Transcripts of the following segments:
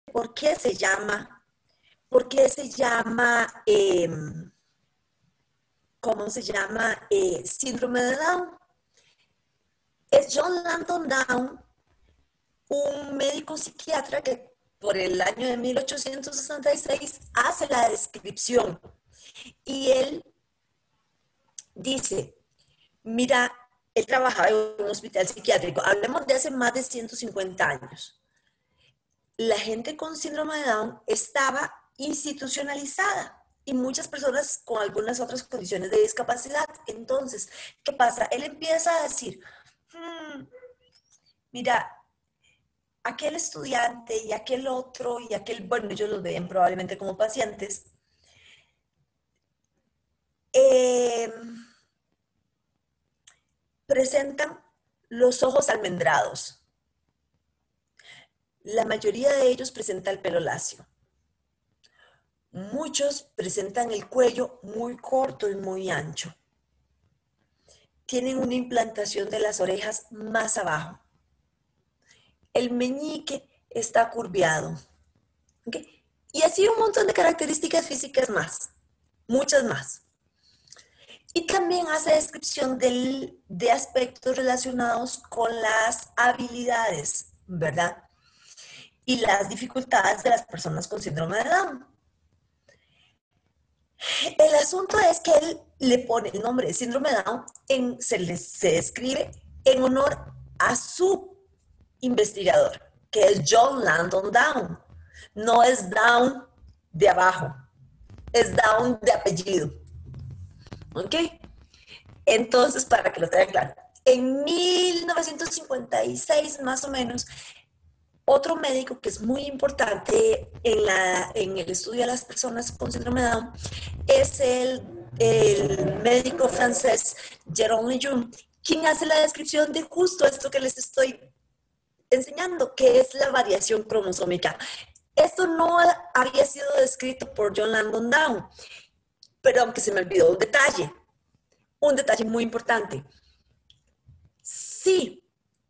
por qué se llama, ¿cómo se llama? Síndrome de Down. Es John Langdon Down, un médico psiquiatra que por el año de 1866 hace la descripción y él dice, mira, él trabajaba en un hospital psiquiátrico, hablemos de hace más de 150 años. La gente con síndrome de Down estaba institucionalizada y muchas personas con algunas otras condiciones de discapacidad. Entonces, ¿qué pasa? Él empieza a decir, mira, aquel estudiante y aquel otro y aquel, bueno, ellos los ven probablemente como pacientes, eh, presentan los ojos almendrados. La mayoría de ellos presenta el pelo lacio. Muchos presentan el cuello muy corto y muy ancho. Tienen una implantación de las orejas más abajo. El meñique está curviado. ¿Okay? Y así un montón de características físicas más, muchas más. Y también hace descripción de aspectos relacionados con las habilidades, ¿verdad? Y las dificultades de las personas con síndrome de Down. El asunto es que él le pone el nombre de síndrome de Down, se describe en honor a su investigador, que es John Langdon Down. No es Down de abajo, es Down de apellido. ¿Ok? Entonces, para que lo tengan claro, en 1956 más o menos, otro médico que es muy importante en el estudio de las personas con síndrome de Down es el médico francés Jérôme Lejeune, quien hace la descripción de justo esto que les estoy enseñando, que es la variación cromosómica. Esto no había sido descrito por John Langdon Down, pero aunque se me olvidó un detalle muy importante. Sí,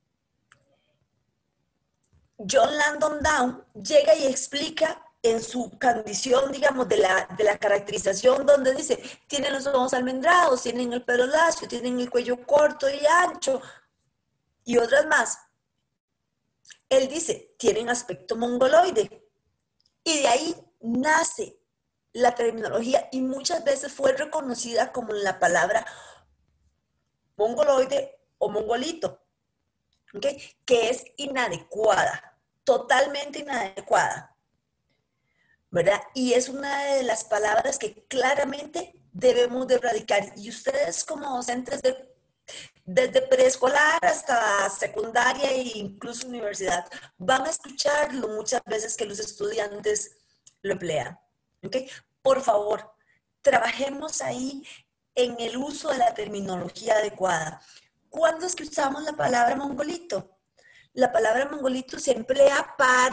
John Langdon Down llega y explica en su condición, digamos, de la caracterización, donde dice, tienen los ojos almendrados, tienen el pelo lacio, tienen el cuello corto y ancho, y otras más. Él dice, tienen aspecto mongoloide. Y de ahí nace la terminología y muchas veces fue reconocida como la palabra mongoloide o mongolito, ¿okay? Que es inadecuada, totalmente inadecuada, ¿verdad? Y es una de las palabras que claramente debemos de erradicar. Y ustedes como docentes desde preescolar hasta secundaria e incluso universidad, van a escucharlo muchas veces que los estudiantes lo emplean. ¿Okay? Por favor, trabajemos ahí en el uso de la terminología adecuada. ¿Cuándo es que usamos la palabra mongolito? La palabra mongolito se emplea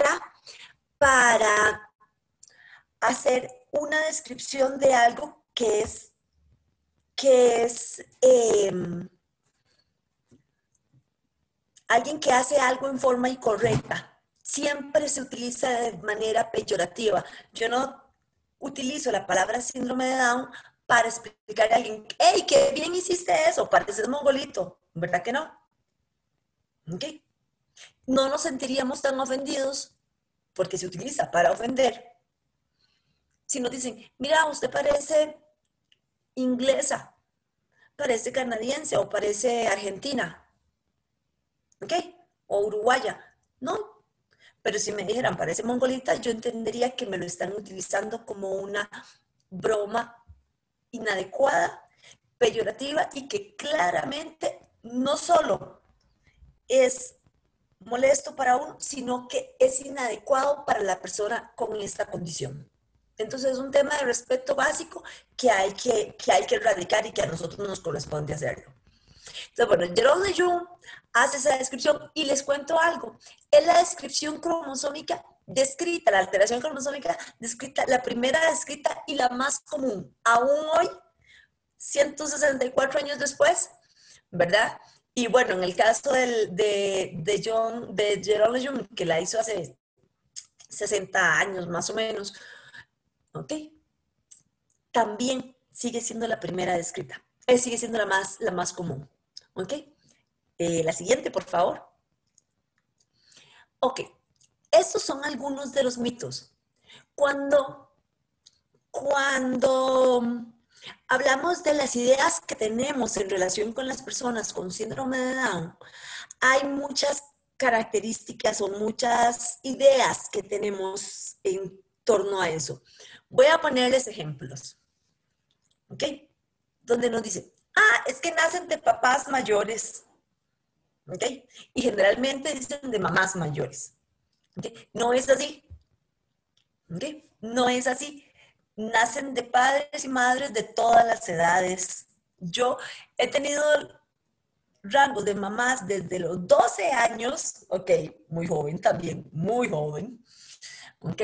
para hacer una descripción de algo que es alguien que hace algo en forma incorrecta. Siempre se utiliza de manera peyorativa. Yo no utilizo la palabra síndrome de Down para explicar a alguien, hey, qué bien hiciste eso, pareces mongolito, ¿verdad que no? ¿Okay? No nos sentiríamos tan ofendidos porque se utiliza para ofender. Si nos dicen, mira, usted parece inglesa, parece canadiense o parece argentina, ¿ok? O uruguaya, no. Pero si me dijeran parece mongolita, yo entendería que me lo están utilizando como una broma inadecuada, peyorativa y que claramente no solo es molesto para uno, sino que es inadecuado para la persona con esta condición. Entonces es un tema de respeto básico que hay que erradicar y que a nosotros nos corresponde hacerlo. Entonces, bueno, Jérôme Lejeune hace esa descripción y les cuento algo. Es la descripción cromosómica descrita, la alteración cromosómica descrita, la primera descrita y la más común. Aún hoy, 164 años después, ¿verdad? Y bueno, en el caso de Jérôme Lejeune, que la hizo hace 60 años más o menos, ¿ok? También sigue siendo la primera descrita. Sigue siendo la más común, ¿ok? La siguiente, por favor. Ok, estos son algunos de los mitos. Cuando hablamos de las ideas que tenemos en relación con las personas con síndrome de Down, hay muchas características o muchas ideas que tenemos en torno a eso. Voy a ponerles ejemplos, ¿ok? Donde nos dicen, es que nacen de papás mayores, ¿ok? Y generalmente dicen de mamás mayores, ¿ok? No es así, ¿ok? No es así. Nacen de padres y madres de todas las edades. Yo he tenido rangos de mamás desde los 12 años, ok, muy joven también, muy joven, ok,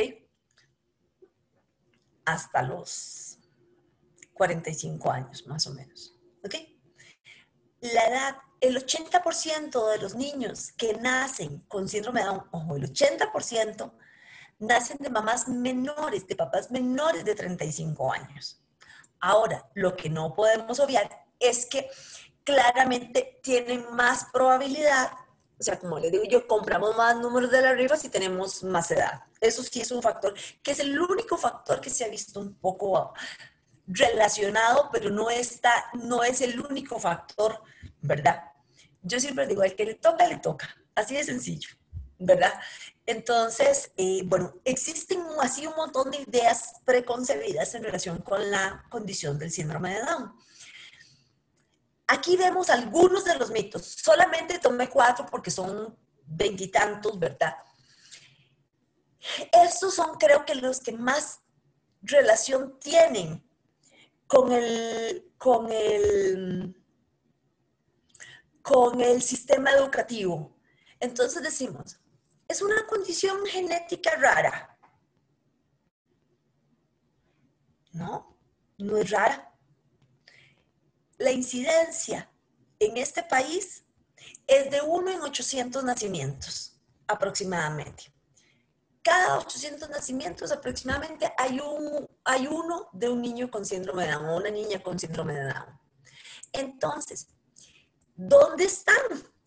hasta los 45 años más o menos, ok. La edad, el 80% de los niños que nacen con síndrome de Down, ojo, el 80% nacen de mamás menores, de papás menores de 35 años. Ahora, lo que no podemos obviar es que claramente tienen más probabilidad, o sea, como les digo yo, compramos más números de la rifa si tenemos más edad. Eso sí es un factor, que es el único factor que se ha visto un poco relacionado, pero no es el único factor, ¿verdad? Yo siempre digo, al que le toca, le toca. Así de sencillo, ¿verdad? Entonces, bueno, existen así un montón de ideas preconcebidas en relación con la condición del síndrome de Down. Aquí vemos algunos de los mitos. Solamente tomé 4 porque son veintitantos, ¿verdad? Estos son, creo que, los que más relación tienen con el sistema educativo. Entonces decimos, es una condición genética rara. No, no es rara. La incidencia en este país es de 1 en 800 nacimientos, aproximadamente. Cada 800 nacimientos aproximadamente hay uno de un niño con síndrome de Down o una niña con síndrome de Down. Entonces, ¿dónde están?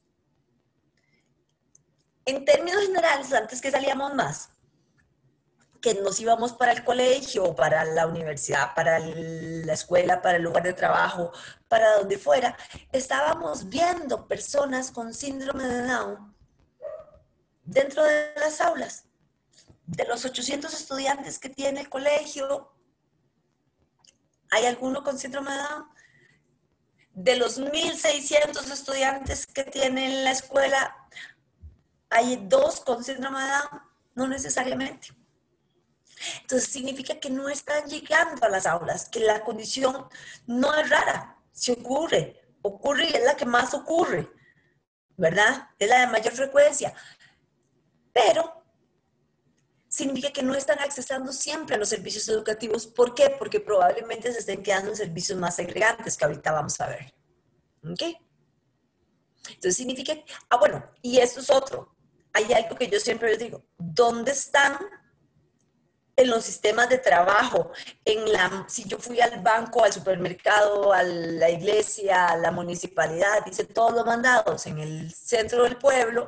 En términos generales, antes que salíamos más, que nos íbamos para el colegio, para la universidad, para la escuela, para el lugar de trabajo, para donde fuera, estábamos viendo personas con síndrome de Down dentro de las aulas. De los 800 estudiantes que tiene el colegio, ¿hay alguno con síndrome de Down? De los 1.600 estudiantes que tiene la escuela, ¿hay 2 con síndrome de Down? No necesariamente. Entonces significa que no están llegando a las aulas, que la condición no es rara, se ocurre y es la que más ocurre, ¿verdad? Es la de mayor frecuencia, pero significa que no están accesando siempre a los servicios educativos. ¿Por qué? Porque probablemente se estén quedando en servicios más segregantes que ahorita vamos a ver. ¿Ok? Entonces significa, bueno, y esto es otro. Hay algo que yo siempre les digo, ¿dónde están en los sistemas de trabajo, si yo fui al banco, al supermercado, a la iglesia, a la municipalidad, hice todos los mandados en el centro del pueblo,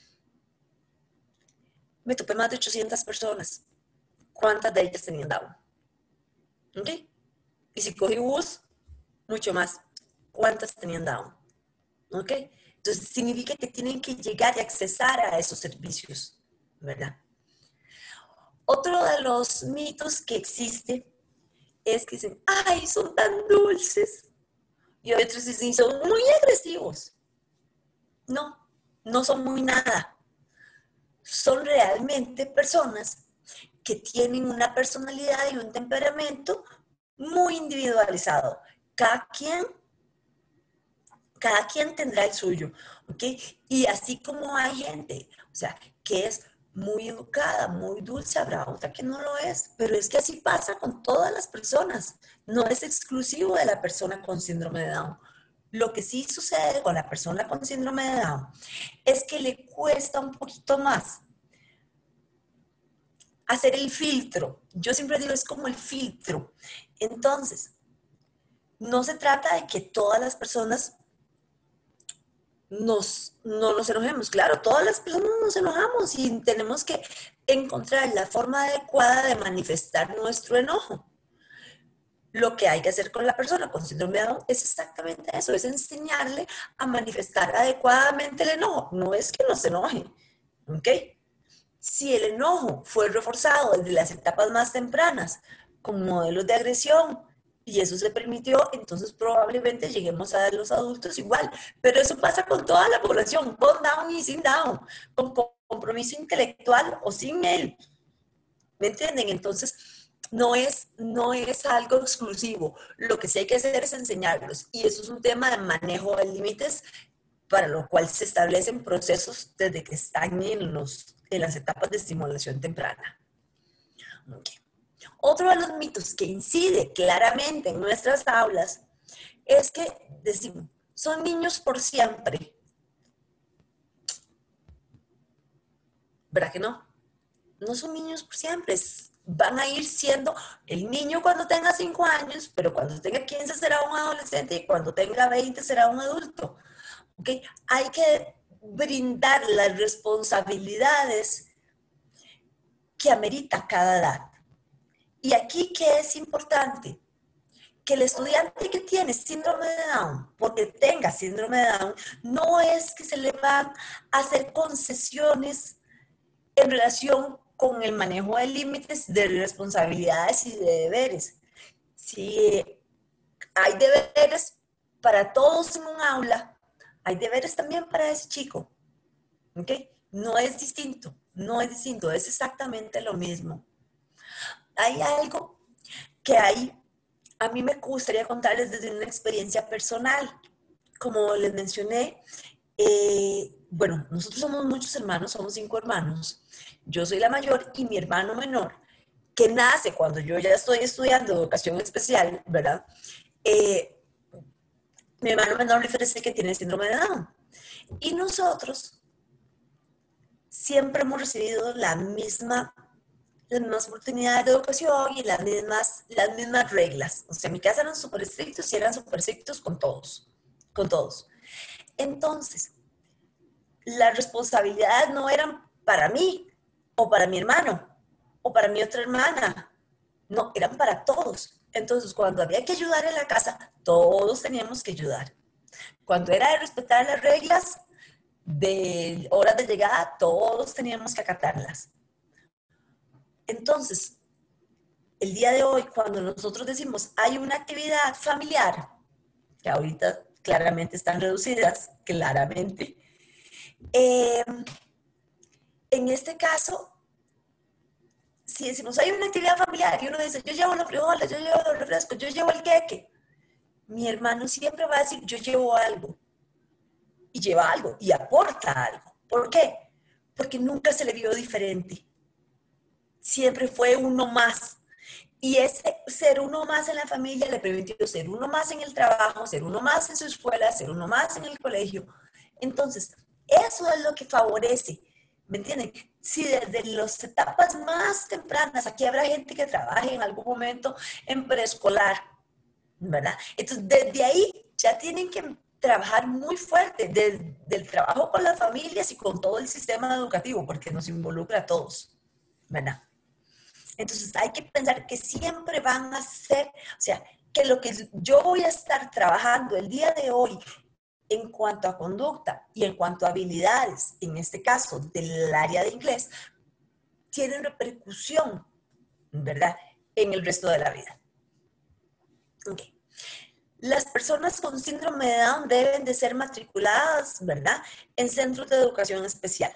me topé más de 800 personas. ¿Cuántas de ellas tenían Down? ¿Ok? Y si cogí bus, mucho más. ¿Cuántas tenían Down? ¿Ok? Entonces significa que tienen que llegar y accesar a esos servicios, ¿verdad? Otro de los mitos que existe es que dicen, ay, son tan dulces. Y otros dicen, son muy agresivos. No, no son muy nada. Son realmente personas que tienen una personalidad y un temperamento muy individualizado. Cada quien, cada quien tendrá el suyo, ¿ok? Y así como hay gente, o sea, que es muy educada, muy dulce, habrá otra que no lo es, pero es que así pasa con todas las personas, no es exclusivo de la persona con síndrome de Down. Lo que sí sucede con la persona con síndrome de Down es que le cuesta un poquito más hacer el filtro. Yo siempre digo, es como el filtro. Entonces, no se trata de que todas las personas no nos enojemos. Claro, todas las personas nos enojamos y tenemos que encontrar la forma adecuada de manifestar nuestro enojo. Lo que hay que hacer con la persona con síndrome de Down es exactamente eso, es enseñarle a manifestar adecuadamente el enojo. No es que no se enoje, ¿ok? Si el enojo fue reforzado desde las etapas más tempranas con modelos de agresión y eso se permitió, entonces probablemente lleguemos a los adultos igual. Pero eso pasa con toda la población, con Down y sin Down, con compromiso intelectual o sin él. ¿Me entienden? Entonces, no es algo exclusivo. Lo que sí hay que hacer es enseñarlos. Y eso es un tema de manejo de límites, para lo cual se establecen procesos desde que están en las etapas de estimulación temprana. Okay. Otro de los mitos que incide claramente en nuestras aulas es que decimos, son niños por siempre. ¿Verdad que no? No son niños por siempre, van a ir siendo el niño cuando tenga 5 años, pero cuando tenga 15 será un adolescente y cuando tenga 20 será un adulto. ¿Okay? Hay que brindar las responsabilidades que amerita cada edad. Y aquí, ¿qué es importante? Que el estudiante que tiene síndrome de Down, porque tenga síndrome de Down, no es que se le van a hacer concesiones en relación con el manejo de límites, de responsabilidades y de deberes. Si hay deberes para todos en un aula, hay deberes también para ese chico. ¿Ok? No es distinto, no es distinto, es exactamente lo mismo. Hay algo que a mí me gustaría contarles desde una experiencia personal. Como les mencioné, bueno, nosotros somos muchos hermanos, somos 5 hermanos. Yo soy la mayor y mi hermano menor, que nace cuando yo ya estoy estudiando educación especial, ¿verdad? Mi hermano menor es el que tiene síndrome de Down. Y nosotros siempre hemos recibido las mismas oportunidades de educación y las mismas reglas. O sea, en mi casa eran súper estrictos y eran súper estrictos con todos, con todos. Entonces, las responsabilidades no eran para mí o para mi hermano o para mi otra hermana, no, eran para todos. Entonces, cuando había que ayudar en la casa, todos teníamos que ayudar. Cuando era de respetar las reglas de horas de llegada, todos teníamos que acatarlas. Entonces, el día de hoy, cuando nosotros decimos hay una actividad familiar, que ahorita claramente están reducidas, claramente, en este caso, si decimos hay una actividad familiar y uno dice yo llevo los frijoles, yo llevo los refrescos, yo llevo el queque, mi hermano siempre va a decir yo llevo algo y lleva algo y aporta algo. ¿Por qué? Porque nunca se le vio diferente. Siempre fue uno más. Y ese ser uno más en la familia le permitió ser uno más en el trabajo, ser uno más en su escuela, ser uno más en el colegio. Entonces, eso es lo que favorece, ¿me entienden? Si desde las etapas más tempranas, aquí habrá gente que trabaje en algún momento en preescolar, ¿verdad? Entonces, desde ahí ya tienen que trabajar muy fuerte, desde el trabajo con las familias y con todo el sistema educativo, porque nos involucra a todos, ¿verdad? Entonces hay que pensar que siempre van a ser, o sea, que lo que yo voy a estar trabajando el día de hoy en cuanto a conducta y en cuanto a habilidades, en este caso del área de inglés, tienen repercusión, ¿verdad?, en el resto de la vida. Okay. Las personas con síndrome de Down deben de ser matriculadas, ¿verdad?, en centros de educación especial.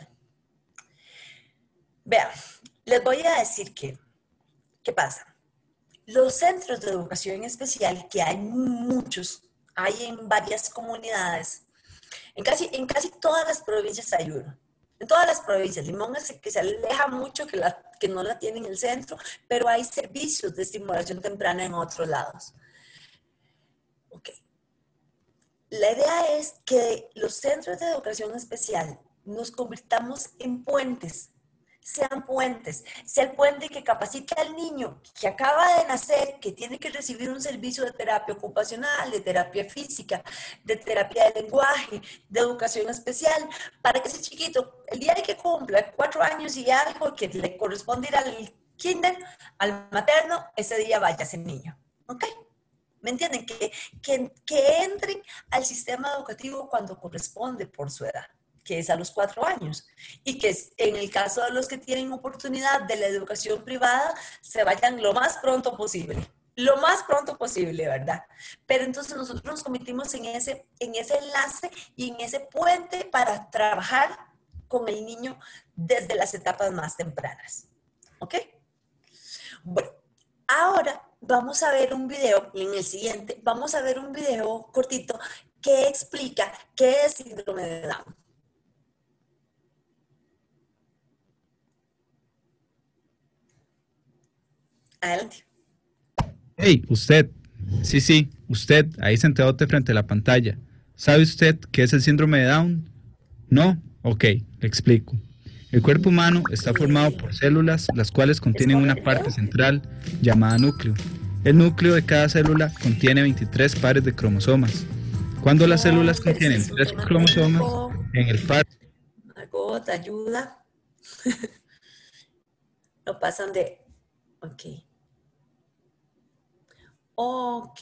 Vean, les voy a decir ¿qué pasa? Los centros de educación especial, que hay muchos, hay en varias comunidades, en casi todas las provincias hay uno. En todas las provincias, Limón es el que se aleja mucho, que no la tiene en el centro, pero hay servicios de estimulación temprana en otros lados. Ok. La idea es que los centros de educación especial nos convirtamos en puentes. sean puentes, sea el puente que capacite al niño que acaba de nacer, que tiene que recibir un servicio de terapia ocupacional, de terapia física, de terapia de lenguaje, de educación especial, para que ese chiquito, el día de que cumpla 4 años y algo, que le corresponde ir al kinder, al materno, ese día vaya ese niño. ¿Ok? ¿Me entienden? Que entren al sistema educativo cuando corresponde por su edad, que es a los 4 años. Y que en el caso de los que tienen oportunidad de la educación privada, se vayan lo más pronto posible. Lo más pronto posible, ¿verdad? Pero entonces nosotros nos convertimos en ese enlace y en ese puente para trabajar con el niño desde las etapas más tempranas. ¿Ok? Bueno, ahora vamos a ver un video, en el siguiente, vamos a ver un video cortito que explica qué es síndrome de Down. Adelante. Hey, usted. Sí, sí, usted, ahí sentadote frente a la pantalla. ¿Sabe usted qué es el síndrome de Down? ¿No? Ok, le explico. El cuerpo humano está formado por células, las cuales contienen una parte central llamada núcleo. El núcleo de cada célula contiene 23 pares de cromosomas. Cuando las células contienen 3 cromosomas, en el par... Margot, ayuda. No pasan de... Ok. Ok.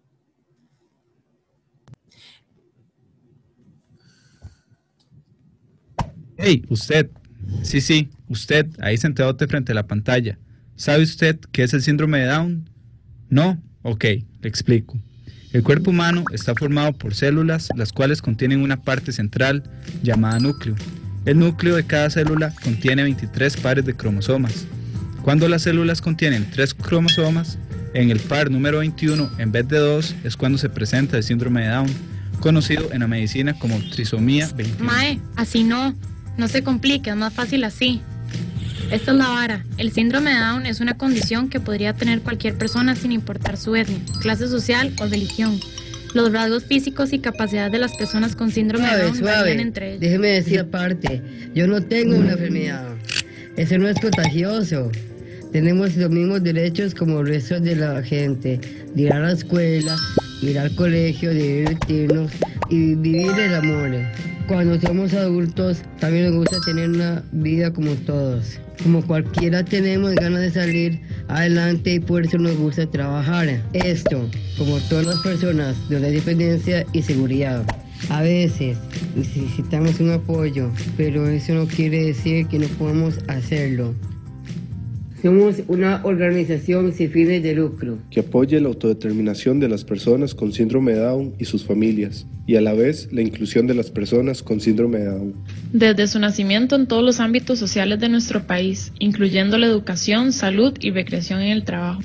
Hey, usted. Sí, sí, usted, ahí sentadote frente a la pantalla. ¿Sabe usted qué es el síndrome de Down? ¿No? Ok, le explico. El cuerpo humano está formado por células, las cuales contienen una parte central llamada núcleo. El núcleo de cada célula contiene 23 pares de cromosomas. Cuando las células contienen 3 cromosomas, en el par número 21 en vez de 2 es cuando se presenta el síndrome de Down, conocido en la medicina como trisomía 21. Mae, así no se complique, es más fácil así. Esta es la vara. El síndrome de Down es una condición que podría tener cualquier persona sin importar su etnia, clase social o religión. Los rasgos físicos y capacidades de las personas con síndrome de Down varían entre ellos. Déjeme decir aparte, yo no tengo una enfermedad. Eso no es contagioso. Tenemos los mismos derechos como el resto de la gente, de ir a la escuela, ir al colegio, de divertirnos y vivir el amor. Cuando somos adultos, también nos gusta tener una vida como todos. Como cualquiera tenemos ganas de salir adelante y por eso nos gusta trabajar. Esto, como todas las personas, nos da independencia y seguridad. A veces necesitamos un apoyo, pero eso no quiere decir que no podamos hacerlo. Somos una organización sin fines de lucro que apoya la autodeterminación de las personas con síndrome de Down y sus familias, y a la vez la inclusión de las personas con síndrome de Down. Desde su nacimiento en todos los ámbitos sociales de nuestro país, incluyendo la educación, salud y recreación en el trabajo.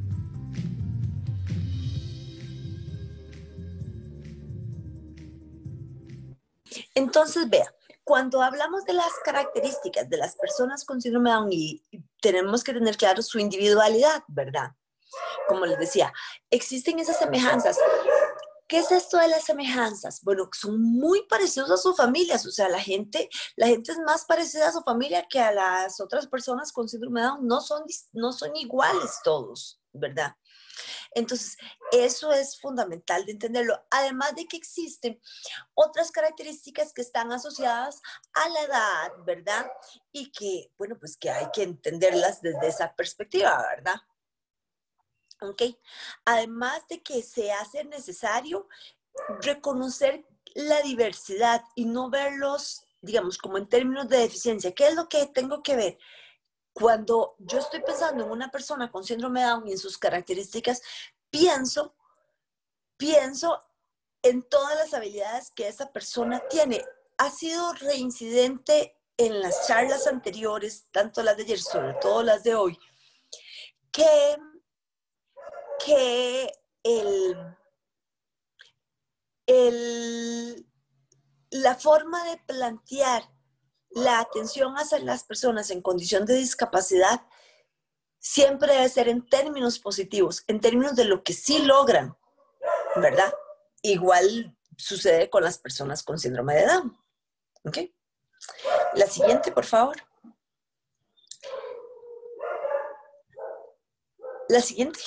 Entonces, vea, cuando hablamos de las características de las personas con síndrome de Down y tenemos que tener claro su individualidad, ¿verdad? Como les decía, existen esas semejanzas. ¿Qué es esto de las semejanzas? Bueno, son muy parecidos a sus familias, o sea, la gente es más parecida a su familia que a las otras personas con síndrome de Down, no son iguales todos, ¿verdad? Entonces, eso es fundamental de entenderlo, además de que existen otras características que están asociadas a la edad, ¿verdad? Y que, bueno, pues que hay que entenderlas desde esa perspectiva, ¿verdad? ¿Ok? Además de que se hace necesario reconocer la diversidad y no verlos, digamos, como en términos de deficiencia. ¿Qué es lo que tengo que ver? Cuando yo estoy pensando en una persona con síndrome de Down y en sus características, pienso en todas las habilidades que esa persona tiene. Ha sido reincidente en las charlas anteriores, tanto las de ayer, sobre todo las de hoy, que la forma de plantear la atención hacia las personas en condición de discapacidad siempre debe ser en términos positivos, en términos de lo que sí logran, ¿verdad? Igual sucede con las personas con síndrome de Down. ¿Ok? La siguiente, por favor. La siguiente.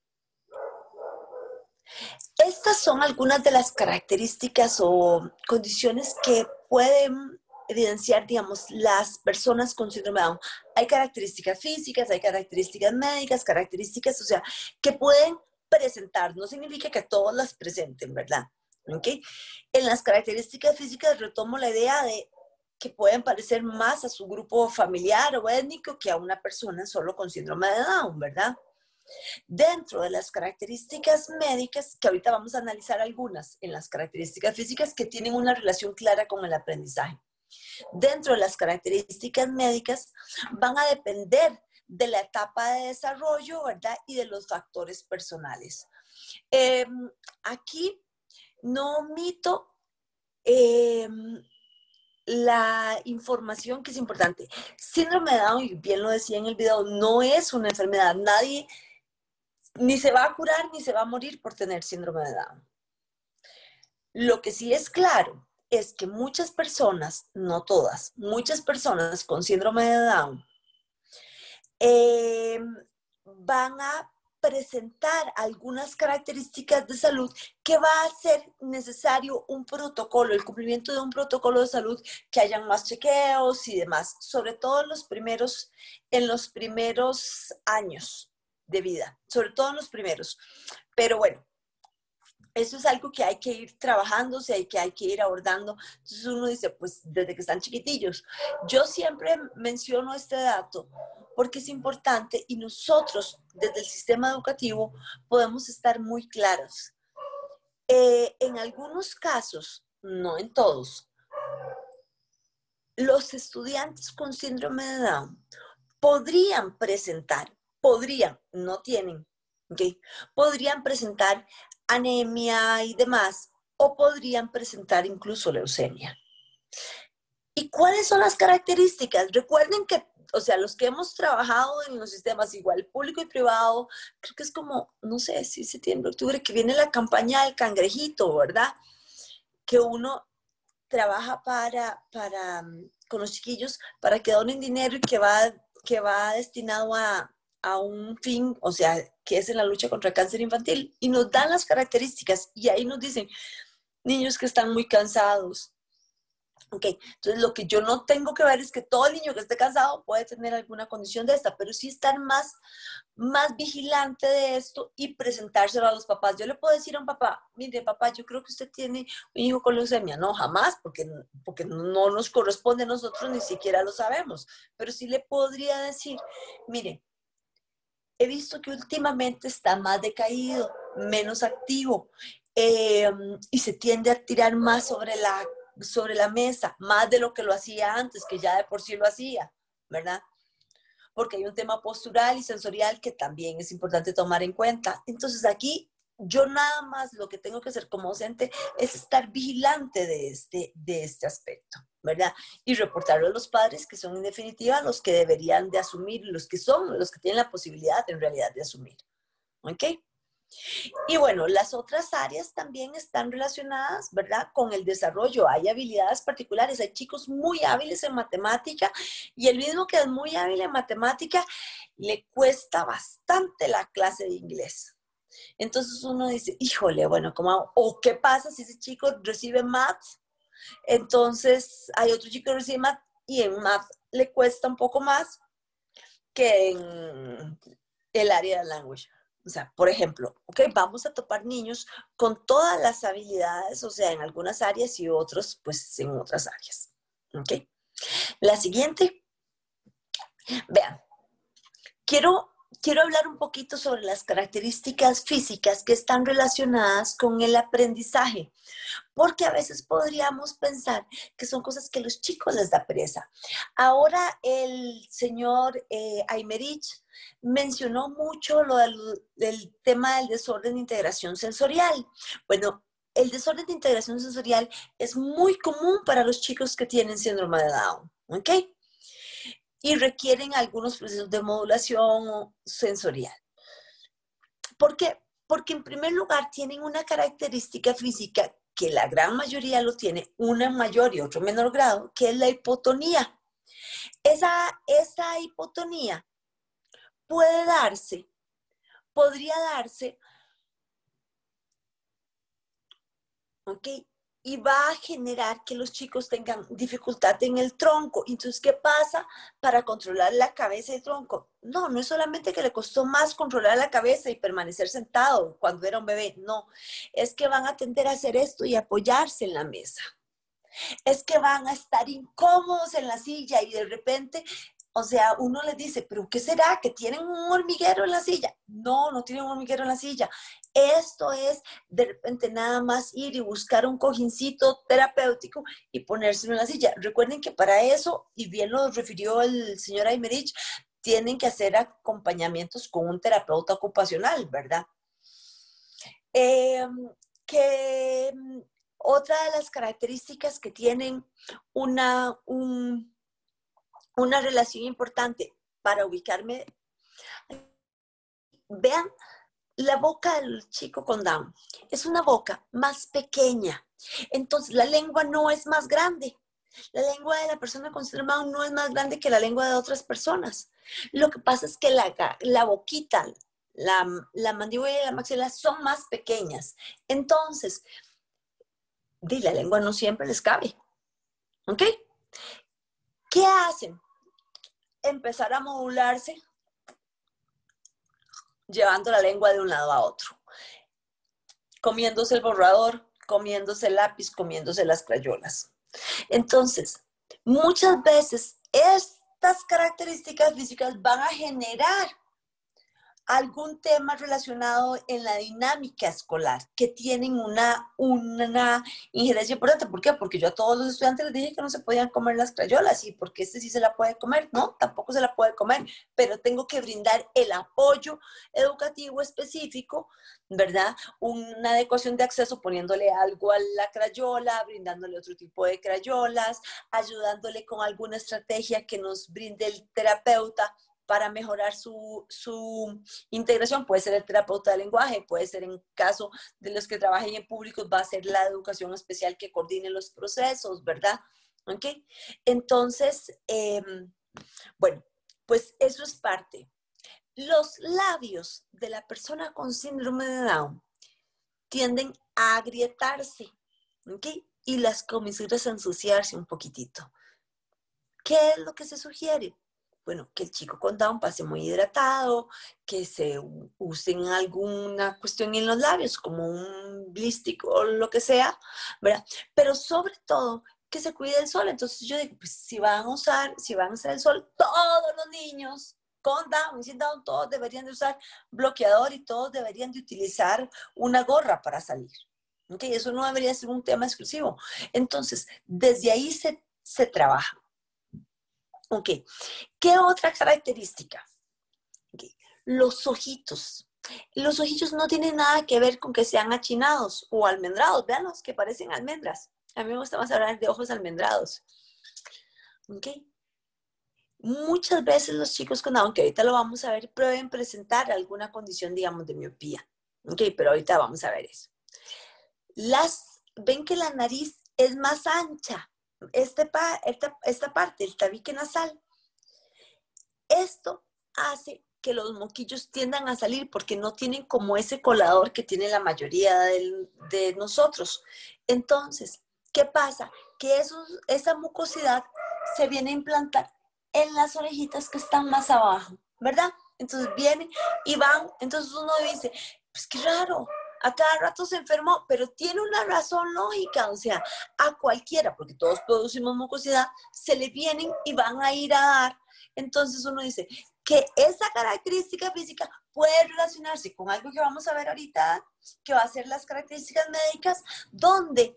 Estas son algunas de las características o condiciones que pueden evidenciar, digamos, las personas con síndrome de Down. Hay características físicas, hay características médicas, características, o sea, que pueden presentar. No significa que todos las presenten, ¿verdad? ¿Okay? En las características físicas retomo la idea de que pueden parecer más a su grupo familiar o étnico que a una persona solo con síndrome de Down, ¿verdad? Dentro de las características médicas, que ahorita vamos a analizar algunas en las características físicas que tienen una relación clara con el aprendizaje. Dentro de las características médicas van a depender de la etapa de desarrollo, ¿verdad? Y de los factores personales. Aquí no omito la información que es importante. Síndrome de Down, y bien lo decía en el video, no es una enfermedad. Nadie ni se va a curar ni se va a morir por tener síndrome de Down. Lo que sí es claro es que muchas personas, no todas, muchas personas con síndrome de Down van a presentar algunas características de salud que va a ser necesario un protocolo, el cumplimiento de un protocolo de salud, que hayan más chequeos y demás, sobre todo en los primeros años de vida, sobre todo en los primeros. Pero bueno, eso es algo que hay que ir trabajando, que hay que ir abordando. Entonces uno dice, pues desde que están chiquitillos. Yo siempre menciono este dato porque es importante y nosotros desde el sistema educativo podemos estar muy claros. En algunos casos, no en todos, los estudiantes con síndrome de Down podrían presentar, no tienen, ¿okay? Podrían presentar anemia y demás, o podrían presentar incluso leucemia. ¿Y cuáles son las características? Recuerden que, o sea, los que hemos trabajado en los sistemas igual público y privado, creo que es como, no sé, si septiembre, octubre, que viene la campaña del cangrejito, ¿verdad? Que uno trabaja con los chiquillos para que donen dinero y que va destinado a un fin, o sea, que es en la lucha contra el cáncer infantil, y nos dan las características, y ahí nos dicen, niños que están muy cansados. Ok, entonces lo que yo no tengo que ver es que todo niño que esté cansado puede tener alguna condición de esta, pero sí estar más vigilante de esto y presentárselo a los papás. Yo le puedo decir a un papá, mire papá, yo creo que usted tiene un hijo con leucemia. No, jamás, porque no nos corresponde a nosotros, ni siquiera lo sabemos, pero sí le podría decir, mire, he visto que últimamente está más decaído, menos activo, y se tiende a tirar más sobre la mesa, más de lo que lo hacía antes, que ya de por sí lo hacía, ¿verdad? Porque hay un tema postural y sensorial que también es importante tomar en cuenta. Entonces aquí yo nada más lo que tengo que hacer como docente es estar vigilante de este aspecto, ¿verdad? Y reportarlo a los padres, que son en definitiva los que deberían de asumir, los que tienen la posibilidad en realidad de asumir, ¿ok? Y bueno, las otras áreas también están relacionadas, ¿verdad? Con el desarrollo. Hay habilidades particulares, hay chicos muy hábiles en matemática y el mismo que es muy hábil en matemática le cuesta bastante la clase de inglés. Entonces uno dice, híjole, bueno, ¿cómo? ¿O qué pasa si ese chico recibe math? Entonces hay otro chico que recibe math y en math le cuesta un poco más que en el área de language. O sea, por ejemplo, okay, vamos a topar niños con todas las habilidades, o sea, en algunas áreas y otros, pues, en otras áreas. ¿Ok? La siguiente, vean, quiero hablar un poquito sobre las características físicas que están relacionadas con el aprendizaje, porque a veces podríamos pensar que son cosas que a los chicos les da pereza. Ahora el señor Aymerich mencionó mucho del tema del desorden de integración sensorial. Bueno, el desorden de integración sensorial es muy común para los chicos que tienen síndrome de Down, ¿ok? Y requieren algunos procesos de modulación sensorial. ¿Por qué? Porque en primer lugar tienen una característica física que la gran mayoría lo tiene, una en mayor y otro en menor grado, que es la hipotonía. Esa hipotonía puede darse podría darse, ¿ok? Y va a generar que los chicos tengan dificultad en el tronco. Entonces, ¿qué pasa para controlar la cabeza y el tronco? No, no es solamente que le costó más controlar la cabeza y permanecer sentado cuando era un bebé, no. Es que van a tender a hacer esto y apoyarse en la mesa. Es que van a estar incómodos en la silla y de repente, o sea, uno les dice, ¿pero qué será? ¿Que tienen un hormiguero en la silla? No, no tienen un hormiguero en la silla. Esto es de repente nada más ir y buscar un cojincito terapéutico y ponérselo en la silla. Recuerden que para eso, y bien lo refirió el señor Aymerich, tienen que hacer acompañamientos con un terapeuta ocupacional, ¿verdad? Que otra de las características que tienen una relación importante para ubicarme, vean la boca del chico con Down. Es una boca más pequeña. Entonces, la lengua no es más grande. La lengua de la persona con síndrome de Down no es más grande que la lengua de otras personas. Lo que pasa es que la boquita, la mandíbula y la maxila son más pequeñas. Entonces, la lengua no siempre les cabe. ¿Ok? ¿Qué hacen? Empezar a modularse llevando la lengua de un lado a otro. Comiéndose el borrador, comiéndose el lápiz, comiéndose las crayolas. Entonces, muchas veces estas características físicas van a generar algún tema relacionado en la dinámica escolar que tienen una injerencia importante. ¿Por qué? Porque yo a todos los estudiantes les dije que no se podían comer las crayolas y porque este sí se la puede comer, no, tampoco se la puede comer, pero tengo que brindar el apoyo educativo específico, ¿verdad? Una adecuación de acceso poniéndole algo a la crayola, brindándole otro tipo de crayolas, ayudándole con alguna estrategia que nos brinde el terapeuta para mejorar su integración. Puede ser el terapeuta de lenguaje, puede ser en caso de los que trabajen en públicos, va a ser la educación especial que coordine los procesos, ¿verdad? ¿Ok? Entonces, bueno, pues eso es parte. Los labios de la persona con síndrome de Down tienden a agrietarse, ¿ok? Y las comisuras a ensuciarse un poquitito. ¿Qué es lo que se sugiere? Bueno, que el chico con Down pase muy hidratado, que se usen alguna cuestión en los labios, como un blistick o lo que sea, ¿verdad? Pero sobre todo, que se cuide del sol. Entonces yo digo, pues si van a usar el sol, todos los niños con Down y sin Down, todos deberían de usar bloqueador y todos deberían de utilizar una gorra para salir. ¿Ok? Eso no debería ser un tema exclusivo. Entonces, desde ahí se trabaja. Ok, ¿qué otra característica? Okay. Los ojitos. Los ojitos no tienen nada que ver con que sean achinados o almendrados. Vean los que parecen almendras. A mí me gusta más hablar de ojos almendrados. Ok. Muchas veces los chicos con Down, que ahorita lo vamos a ver, pueden presentar alguna condición, digamos, de miopía. Ok, pero ahorita vamos a ver eso. Ven que la nariz es más ancha. Esta parte, el tabique nasal. Esto hace que los moquillos tiendan a salir porque no tienen como ese colador que tiene la mayoría de nosotros. Entonces, ¿qué pasa? Que esa mucosidad se viene a implantar en las orejitas que están más abajo, ¿verdad? Entonces vienen y van, entonces uno dice, pues qué raro, a cada rato se enfermó, pero tiene una razón lógica, o sea, a cualquiera, porque todos producimos mucosidad, se le vienen y van a ir a dar. Entonces uno dice que esa característica física puede relacionarse con algo que vamos a ver ahorita, que va a ser las características médicas, donde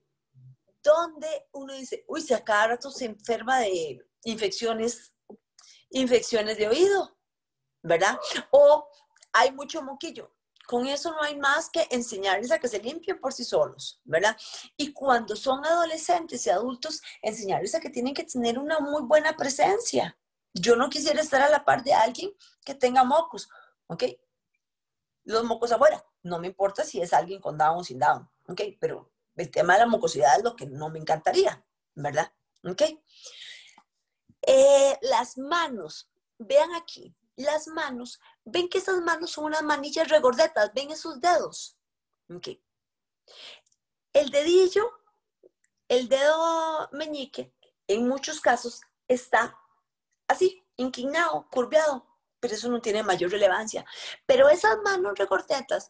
uno dice, uy, si a cada rato se enferma de infecciones de oído, ¿verdad? O hay mucho moquillo. Con eso no hay más que enseñarles a que se limpien por sí solos, ¿verdad? Y cuando son adolescentes y adultos, enseñarles a que tienen que tener una muy buena presencia. Yo no quisiera estar a la par de alguien que tenga mocos, ¿ok? Los mocos afuera. No me importa si es alguien con Down o sin Down, ¿ok? Pero el tema de la mucosidad es lo que no me encantaría, ¿verdad? ¿Ok? Las manos, vean aquí, las manos, ven que esas manos son unas manillas regordetas, ven esos dedos. Okay. El dedillo, el dedo meñique, en muchos casos está así, inclinado, curveado, pero eso no tiene mayor relevancia. Pero esas manos regordetas,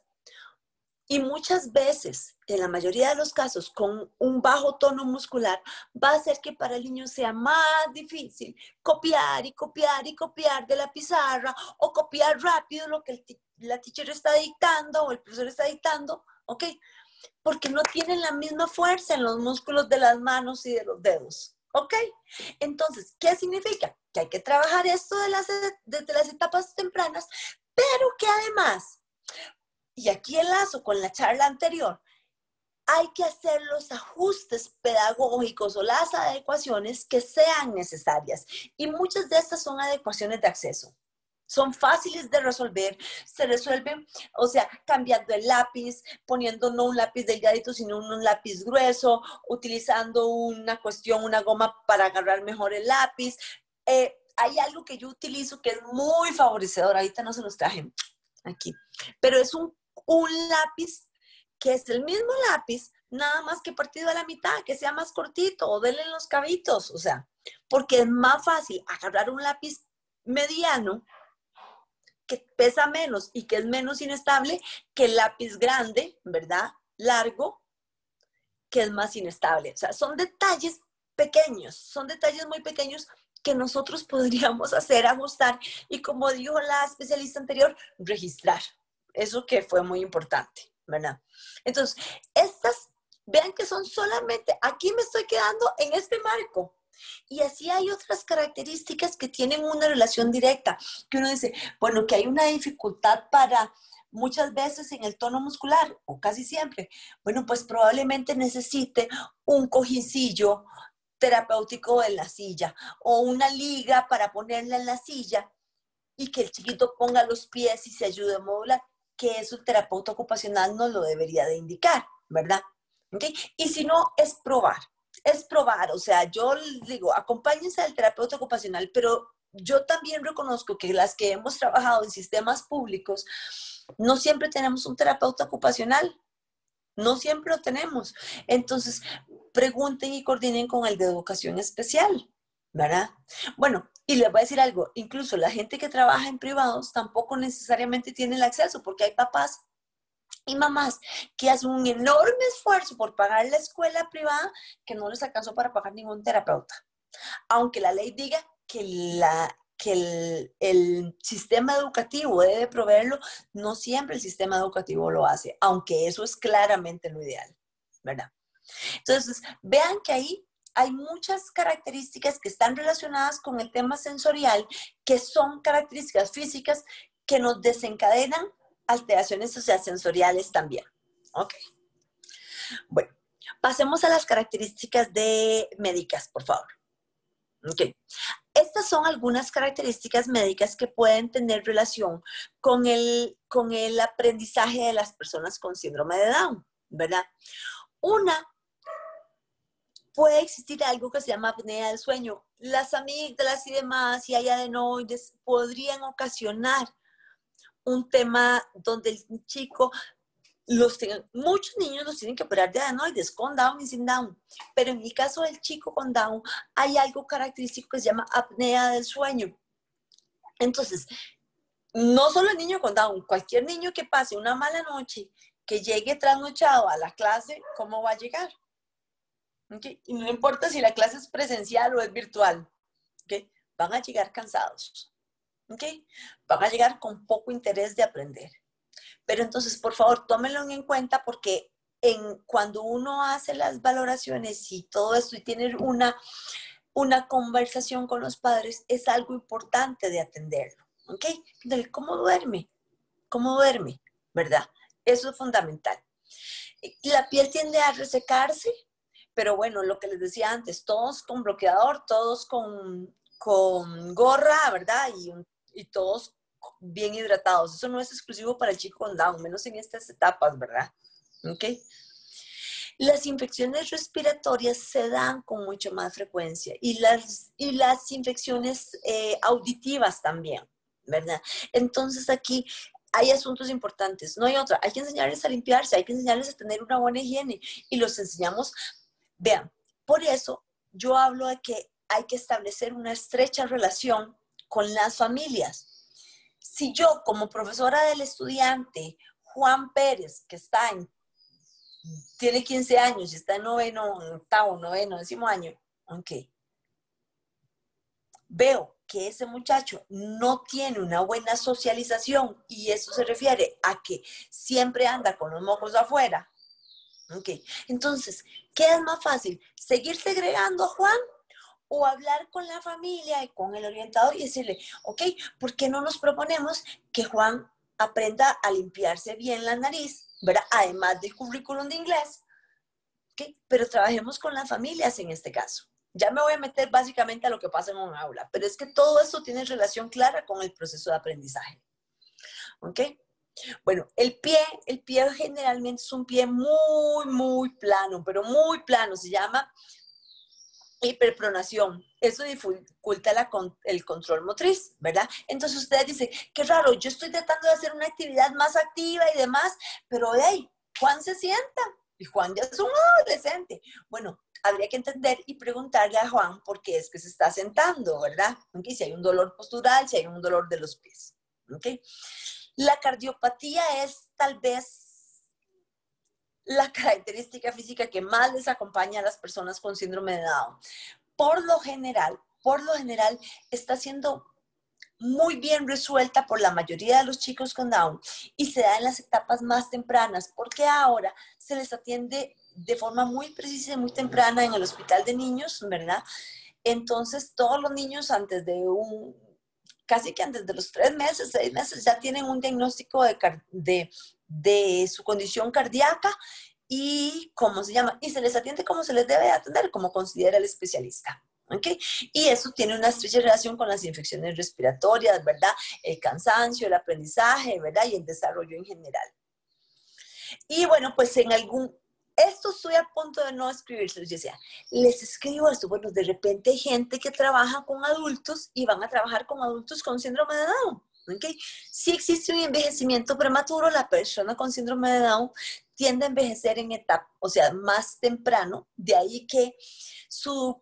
y muchas veces, en la mayoría de los casos, con un bajo tono muscular, va a hacer que para el niño sea más difícil copiar y copiar y copiar de la pizarra o copiar rápido lo que la teacher está dictando o el profesor está dictando, ¿ok? Porque no tienen la misma fuerza en los músculos de las manos y de los dedos, ¿ok? Entonces, ¿qué significa? Que hay que trabajar esto desde las etapas tempranas, pero que además, y aquí enlazo con la charla anterior, hay que hacer los ajustes pedagógicos o las adecuaciones que sean necesarias. Y muchas de estas son adecuaciones de acceso. Son fáciles de resolver, se resuelven, o sea, cambiando el lápiz, poniendo no un lápiz delgadito, sino un lápiz grueso, utilizando una goma para agarrar mejor el lápiz. Hay algo que yo utilizo que es muy favorecedor, ahorita no se los traje aquí, pero es un lápiz que es el mismo lápiz, nada más que partido a la mitad, que sea más cortito, o denle en los cabitos, o sea, porque es más fácil agarrar un lápiz mediano que pesa menos y que es menos inestable que el lápiz grande, ¿verdad? Largo, que es más inestable. O sea, son detalles pequeños, son detalles muy pequeños que nosotros podríamos hacer, ajustar y, como dijo la especialista anterior, registrar. Eso que fue muy importante, ¿verdad? Entonces, vean que son solamente, aquí me estoy quedando en este marco. Y así hay otras características que tienen una relación directa, que uno dice, bueno, que hay una dificultad para muchas veces en el tono muscular, o casi siempre. Bueno, pues probablemente necesite un cojincillo terapéutico en la silla, o una liga para ponerla en la silla, y que el chiquito ponga los pies y se ayude a modular, que eso el terapeuta ocupacional no lo debería de indicar, ¿verdad? ¿Okay? Y si no, es probar, o sea, yo les digo, acompáñense al terapeuta ocupacional, pero yo también reconozco que las que hemos trabajado en sistemas públicos, no siempre tenemos un terapeuta ocupacional, no siempre lo tenemos. Entonces, pregunten y coordinen con el de educación especial, ¿verdad? Bueno, y les voy a decir algo, incluso la gente que trabaja en privados tampoco necesariamente tiene el acceso, porque hay papás y mamás que hacen un enorme esfuerzo por pagar la escuela privada que no les alcanzó para pagar ningún terapeuta. Aunque la ley diga que el sistema educativo debe proveerlo, no siempre el sistema educativo lo hace, aunque eso es claramente lo ideal, ¿verdad? Entonces, vean que ahí hay muchas características que están relacionadas con el tema sensorial, que son características físicas que nos desencadenan alteraciones sensoriales también. Ok. Bueno, pasemos a las características médicas, por favor. Ok. Estas son algunas características médicas que pueden tener relación con el aprendizaje de las personas con síndrome de Down, ¿verdad? Una, puede existir algo que se llama apnea del sueño. Las amígdalas y demás, y hay adenoides, podrían ocasionar un tema donde el chico, muchos niños los tienen que operar de adenoides, con Down y sin Down. Pero en el caso del chico con Down, hay algo característico que se llama apnea del sueño. Entonces, no solo el niño con Down, cualquier niño que pase una mala noche, que llegue trasnochado a la clase, ¿cómo va a llegar? ¿Okay? Y no importa si la clase es presencial o es virtual, ¿okay? Van a llegar cansados, ¿okay? Van a llegar con poco interés de aprender. Pero entonces, por favor, tómenlo en cuenta, porque cuando uno hace las valoraciones y todo esto y tiene una conversación con los padres, es algo importante de atenderlo, ¿ok? ¿Cómo duerme? ¿Cómo duerme? ¿Verdad? Eso es fundamental. La piel tiende a resecarse, pero bueno, lo que les decía antes, todos con bloqueador, todos con gorra, ¿verdad? Y todos bien hidratados. Eso no es exclusivo para el chico con Down, menos en estas etapas, ¿verdad? ¿Ok? Las infecciones respiratorias se dan con mucho más frecuencia, y las infecciones auditivas también, ¿verdad? Entonces aquí hay asuntos importantes, no hay otra. Hay que enseñarles a limpiarse, hay que enseñarles a tener una buena higiene y los enseñamos. Vean, por eso yo hablo de que hay que establecer una estrecha relación con las familias. Si yo, como profesora del estudiante, Juan Pérez, que tiene 15 años y está en octavo, noveno, 10º año, ok, veo que ese muchacho no tiene una buena socialización y eso se refiere a que siempre anda con los mocos afuera, ok, entonces, ¿qué es más fácil? ¿Seguir segregando a Juan o hablar con la familia y con el orientador y decirle, ok, ¿por qué no nos proponemos que Juan aprenda a limpiarse bien la nariz, ¿verdad? Además del currículum de inglés, ¿ok? Pero trabajemos con las familias en este caso. Ya me voy a meter básicamente a lo que pasa en un aula, pero es que todo esto tiene relación clara con el proceso de aprendizaje, ¿ok? Bueno, el pie generalmente es un pie muy, muy plano, pero muy plano, se llama hiperpronación. Eso dificulta el control motriz, ¿verdad? Entonces ustedes dicen, qué raro, yo estoy tratando de hacer una actividad más activa y demás, pero hey, Juan se sienta y Juan ya es un adolescente. Bueno, habría que entender y preguntarle a Juan por qué es que se está sentando, ¿verdad? ¿Okay? Si hay un dolor postural, si hay un dolor de los pies, ¿ok? La cardiopatía es tal vez la característica física que más les acompaña a las personas con síndrome de Down. Por lo general, está siendo muy bien resuelta por la mayoría de los chicos con Down y se da en las etapas más tempranas, porque ahora se les atiende de forma muy precisa y muy temprana en el hospital de niños, ¿verdad? Entonces, todos los niños casi que antes de los 3 meses, 6 meses, ya tienen un diagnóstico de su condición cardíaca y cómo se llama, y se les atiende como se les debe atender, como considera el especialista. ¿Okay? Y eso tiene una estrecha relación con las infecciones respiratorias, ¿verdad? El cansancio, el aprendizaje, ¿verdad? Y el desarrollo en general. Y bueno, pues esto estoy a punto de no escribirse, yo decía, les escribo esto, bueno, de repente hay gente que trabaja con adultos y van a trabajar con adultos con síndrome de Down, ¿ok? Si existe un envejecimiento prematuro, la persona con síndrome de Down tiende a envejecer en etapa, o sea, más temprano, de ahí que su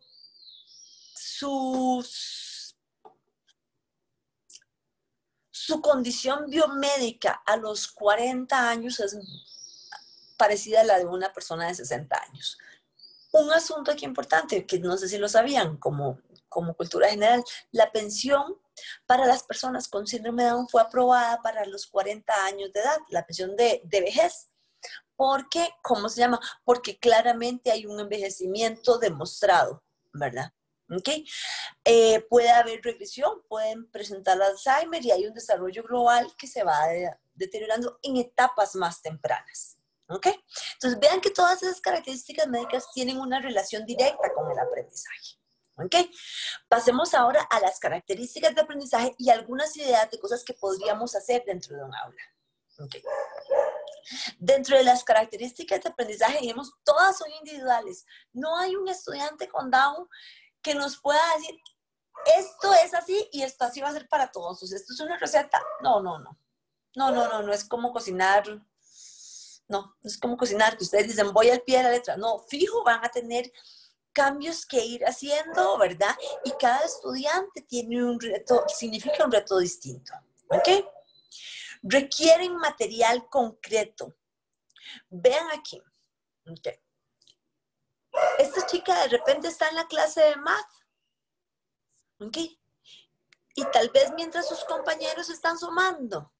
condición biomédica a los 40 años es parecida a la de una persona de 60 años. Un asunto aquí importante, que no sé si lo sabían, como cultura general, la pensión para las personas con síndrome de Down fue aprobada para los 40 años de edad, la pensión de vejez. ¿Por qué? ¿Cómo se llama? Porque claramente hay un envejecimiento demostrado, ¿verdad? ¿Okay? Puede haber regresión, pueden presentar Alzheimer y hay un desarrollo global que se va deteriorando en etapas más tempranas. ¿Ok? Entonces vean que todas esas características médicas tienen una relación directa con el aprendizaje. ¿Ok? Pasemos ahora a las características de aprendizaje y algunas ideas de cosas que podríamos hacer dentro de un aula. ¿Ok? Dentro de las características de aprendizaje, digamos, todas son individuales. No hay un estudiante con Down que nos pueda decir, esto es así y esto así va a ser para todos. O sea, esto es una receta. No es como cocinar. No es como cocinar, que ustedes dicen, voy al pie de la letra. No, fijo, van a tener cambios que ir haciendo, ¿verdad? Y cada estudiante tiene un reto, significa un reto distinto. ¿Ok? Requieren material concreto. Vean aquí. ¿Ok? Esta chica de repente está en la clase de math. ¿Ok? Y tal vez mientras sus compañeros están sumando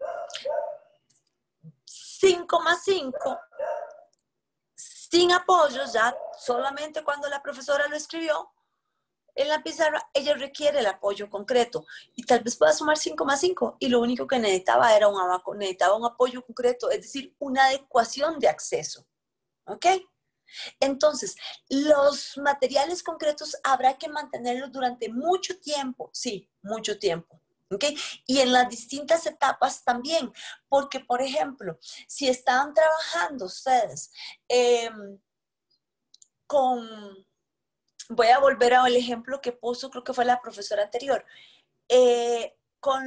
5 más 5, sin apoyos, ya solamente cuando la profesora lo escribió en la pizarra, ella requiere el apoyo concreto y tal vez pueda sumar 5 más 5 y lo único que necesitaba era un abaco, necesitaba un apoyo concreto, es decir, una adecuación de acceso. ¿Ok? Entonces, los materiales concretos habrá que mantenerlos durante mucho tiempo, sí, mucho tiempo. ¿Okay? Y en las distintas etapas también, porque por ejemplo, si estaban trabajando ustedes voy a volver al ejemplo que puso, creo que fue la profesora anterior, con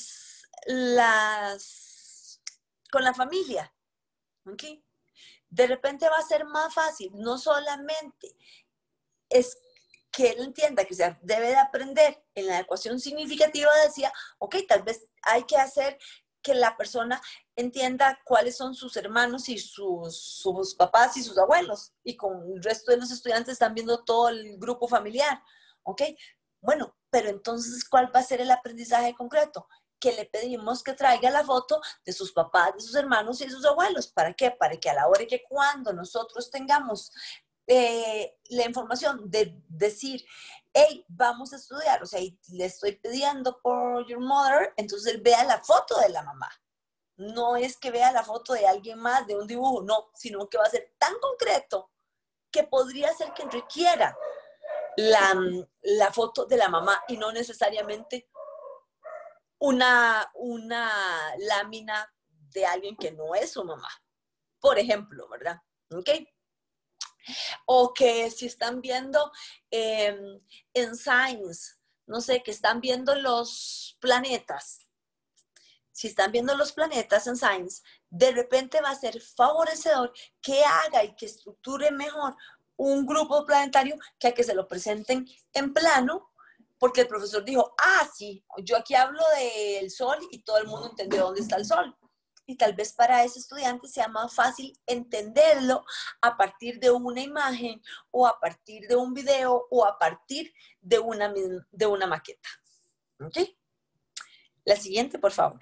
con la familia. ¿Okay? De repente va a ser más fácil, no solamente es que él entienda que se debe de aprender en la ecuación significativa, decía, ok, tal vez hay que hacer que la persona entienda cuáles son sus hermanos y sus papás y sus abuelos, y con el resto de los estudiantes están viendo todo el grupo familiar, ok, bueno, pero entonces, ¿cuál va a ser el aprendizaje concreto? Que le pedimos que traiga la foto de sus papás, de sus hermanos y de sus abuelos. ¿Para qué? Para que a la hora y que cuando nosotros tengamos la información de decir, hey, vamos a estudiar, o sea, le estoy pidiendo por your mother, entonces él vea la foto de la mamá. No es que vea la foto de alguien más, de un dibujo, no, sino que va a ser tan concreto que podría ser que requiera la foto de la mamá y no necesariamente una lámina de alguien que no es su mamá, por ejemplo, ¿verdad? ¿Ok? O que si están viendo en Science, no sé, que están viendo los planetas. Si están viendo los planetas en Science, de repente va a ser favorecedor que haga y que estructure mejor un grupo planetario que a que se lo presenten en plano, porque el profesor dijo, sí, yo aquí hablo del Sol y todo el mundo entendió dónde está el Sol. Y tal vez para ese estudiante sea más fácil entenderlo a partir de una imagen o a partir de un video o a partir de una maqueta. ¿Ok? La siguiente, por favor.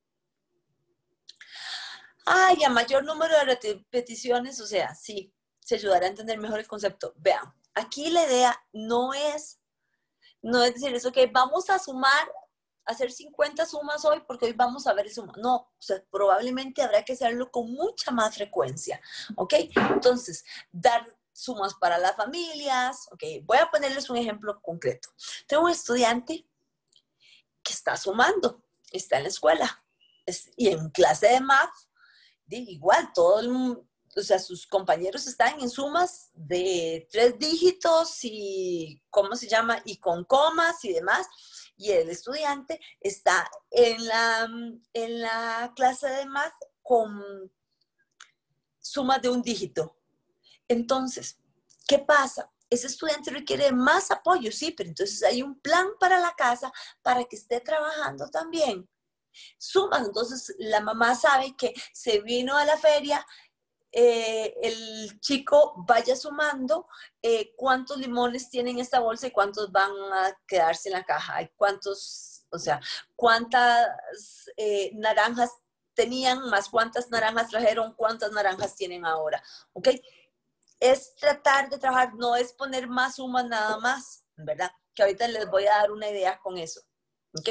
A mayor número de repeticiones, o sea, sí, se ayudará a entender mejor el concepto. Vean, aquí la idea no es decir eso, que vamos a sumar, hacer 50 sumas hoy porque hoy vamos a ver suma. No, o sea, probablemente habrá que hacerlo con mucha más frecuencia, ¿ok? Entonces, dar sumas para las familias, ¿ok? Voy a ponerles un ejemplo concreto. Tengo un estudiante que está sumando, está en la escuela y en clase de math, igual, o sea, sus compañeros están en sumas de 3 dígitos y, ¿cómo se llama? Y con comas y demás. Y el estudiante está en la clase de math con sumas de 1 dígito. Entonces, ¿qué pasa? Ese estudiante requiere más apoyo, sí, pero entonces hay un plan para la casa para que esté trabajando también. Suman, entonces la mamá sabe que se vino a la feria, el chico vaya sumando cuántos limones tienen esta bolsa y cuántos van a quedarse en la caja, y cuántas naranjas tenían, más cuántas naranjas trajeron, cuántas naranjas tienen ahora, ¿ok? Es tratar de trabajar, no es poner más sumas nada más, ¿verdad? Que ahorita les voy a dar una idea con eso, ¿ok?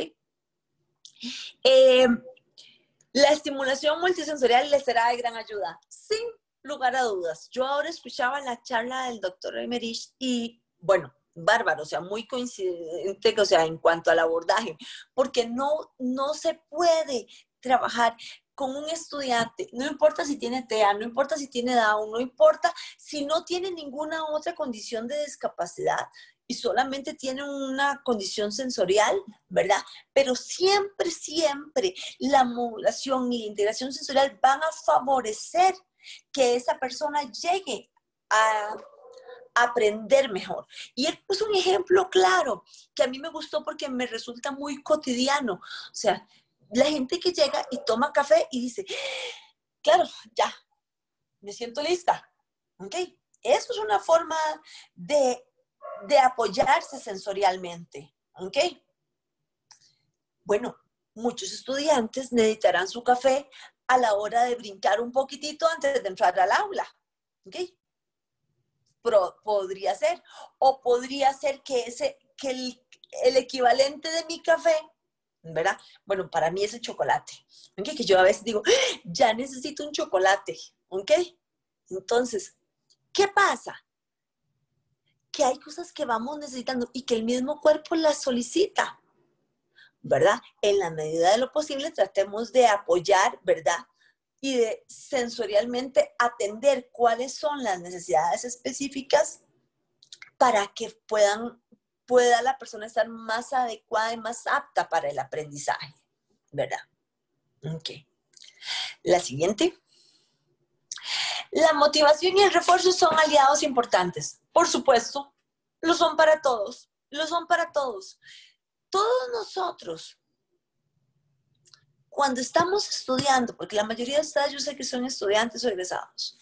La estimulación multisensorial les será de gran ayuda, sin lugar a dudas. Yo ahora escuchaba la charla del doctor Emerich y, bueno, bárbaro, o sea, muy coincidente, o sea, en cuanto al abordaje, porque no se puede trabajar con un estudiante, no importa si tiene TEA, no importa si tiene Down, no importa si no tiene ninguna otra condición de discapacidad y solamente tiene una condición sensorial, ¿verdad? Pero siempre, siempre la modulación y la integración sensorial van a favorecer que esa persona llegue a aprender mejor. Y él puso un ejemplo claro que a mí me gustó porque me resulta muy cotidiano. O sea, la gente que llega y toma café y dice, claro, ya, me siento lista. ¿Ok? Eso es una forma de apoyarse sensorialmente. ¿Ok? Bueno, muchos estudiantes necesitarán su café a la hora de brincar un poquitito antes de entrar al aula. ¿Ok? Podría ser. O podría ser que el equivalente de mi café, ¿verdad? Bueno, para mí es el chocolate. ¿Ok? Que yo a veces digo, ya necesito un chocolate. ¿Ok? Entonces, ¿qué pasa? Que hay cosas que vamos necesitando y que el mismo cuerpo las solicita, ¿verdad? En la medida de lo posible tratemos de apoyar, ¿verdad? Y de sensorialmente atender cuáles son las necesidades específicas para que puedan pueda la persona estar más adecuada y más apta para el aprendizaje, ¿verdad? Ok. La siguiente. La motivación y el refuerzo son aliados importantes. Por supuesto, lo son para todos. Lo son para todos. Todos nosotros, cuando estamos estudiando, porque la mayoría de ustedes yo sé que son estudiantes o egresados,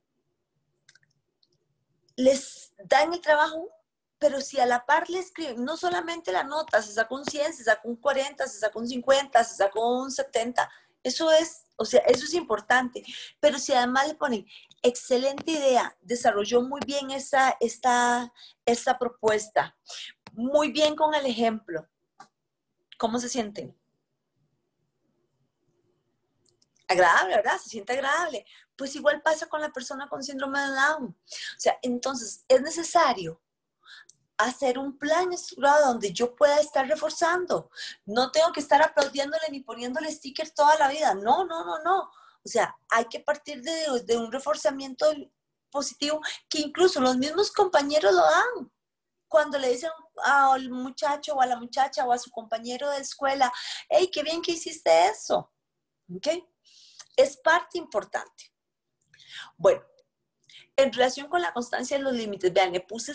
les dan el trabajo, pero si a la par le escriben, no solamente la nota, se sacó un 100, se sacó un 40, se sacó un 50, se sacó un 70, eso es, o sea, eso es importante, pero si además le ponen, excelente idea, desarrolló muy bien esta propuesta, muy bien con el ejemplo, ¿cómo se sienten? Agradable, ¿verdad? Se siente agradable. Pues igual pasa con la persona con síndrome de Down. O sea, entonces es necesario hacer un plan estructurado donde yo pueda estar reforzando. No tengo que estar aplaudiéndole ni poniéndole stickers toda la vida. No, no, no, no. O sea, hay que partir de un reforzamiento positivo que incluso los mismos compañeros lo dan. Cuando le dicen al muchacho o a la muchacha o a su compañero de escuela, hey, qué bien que hiciste eso. ¿Ok? Es parte importante. Bueno, en relación con la constancia de los límites, vean, le puse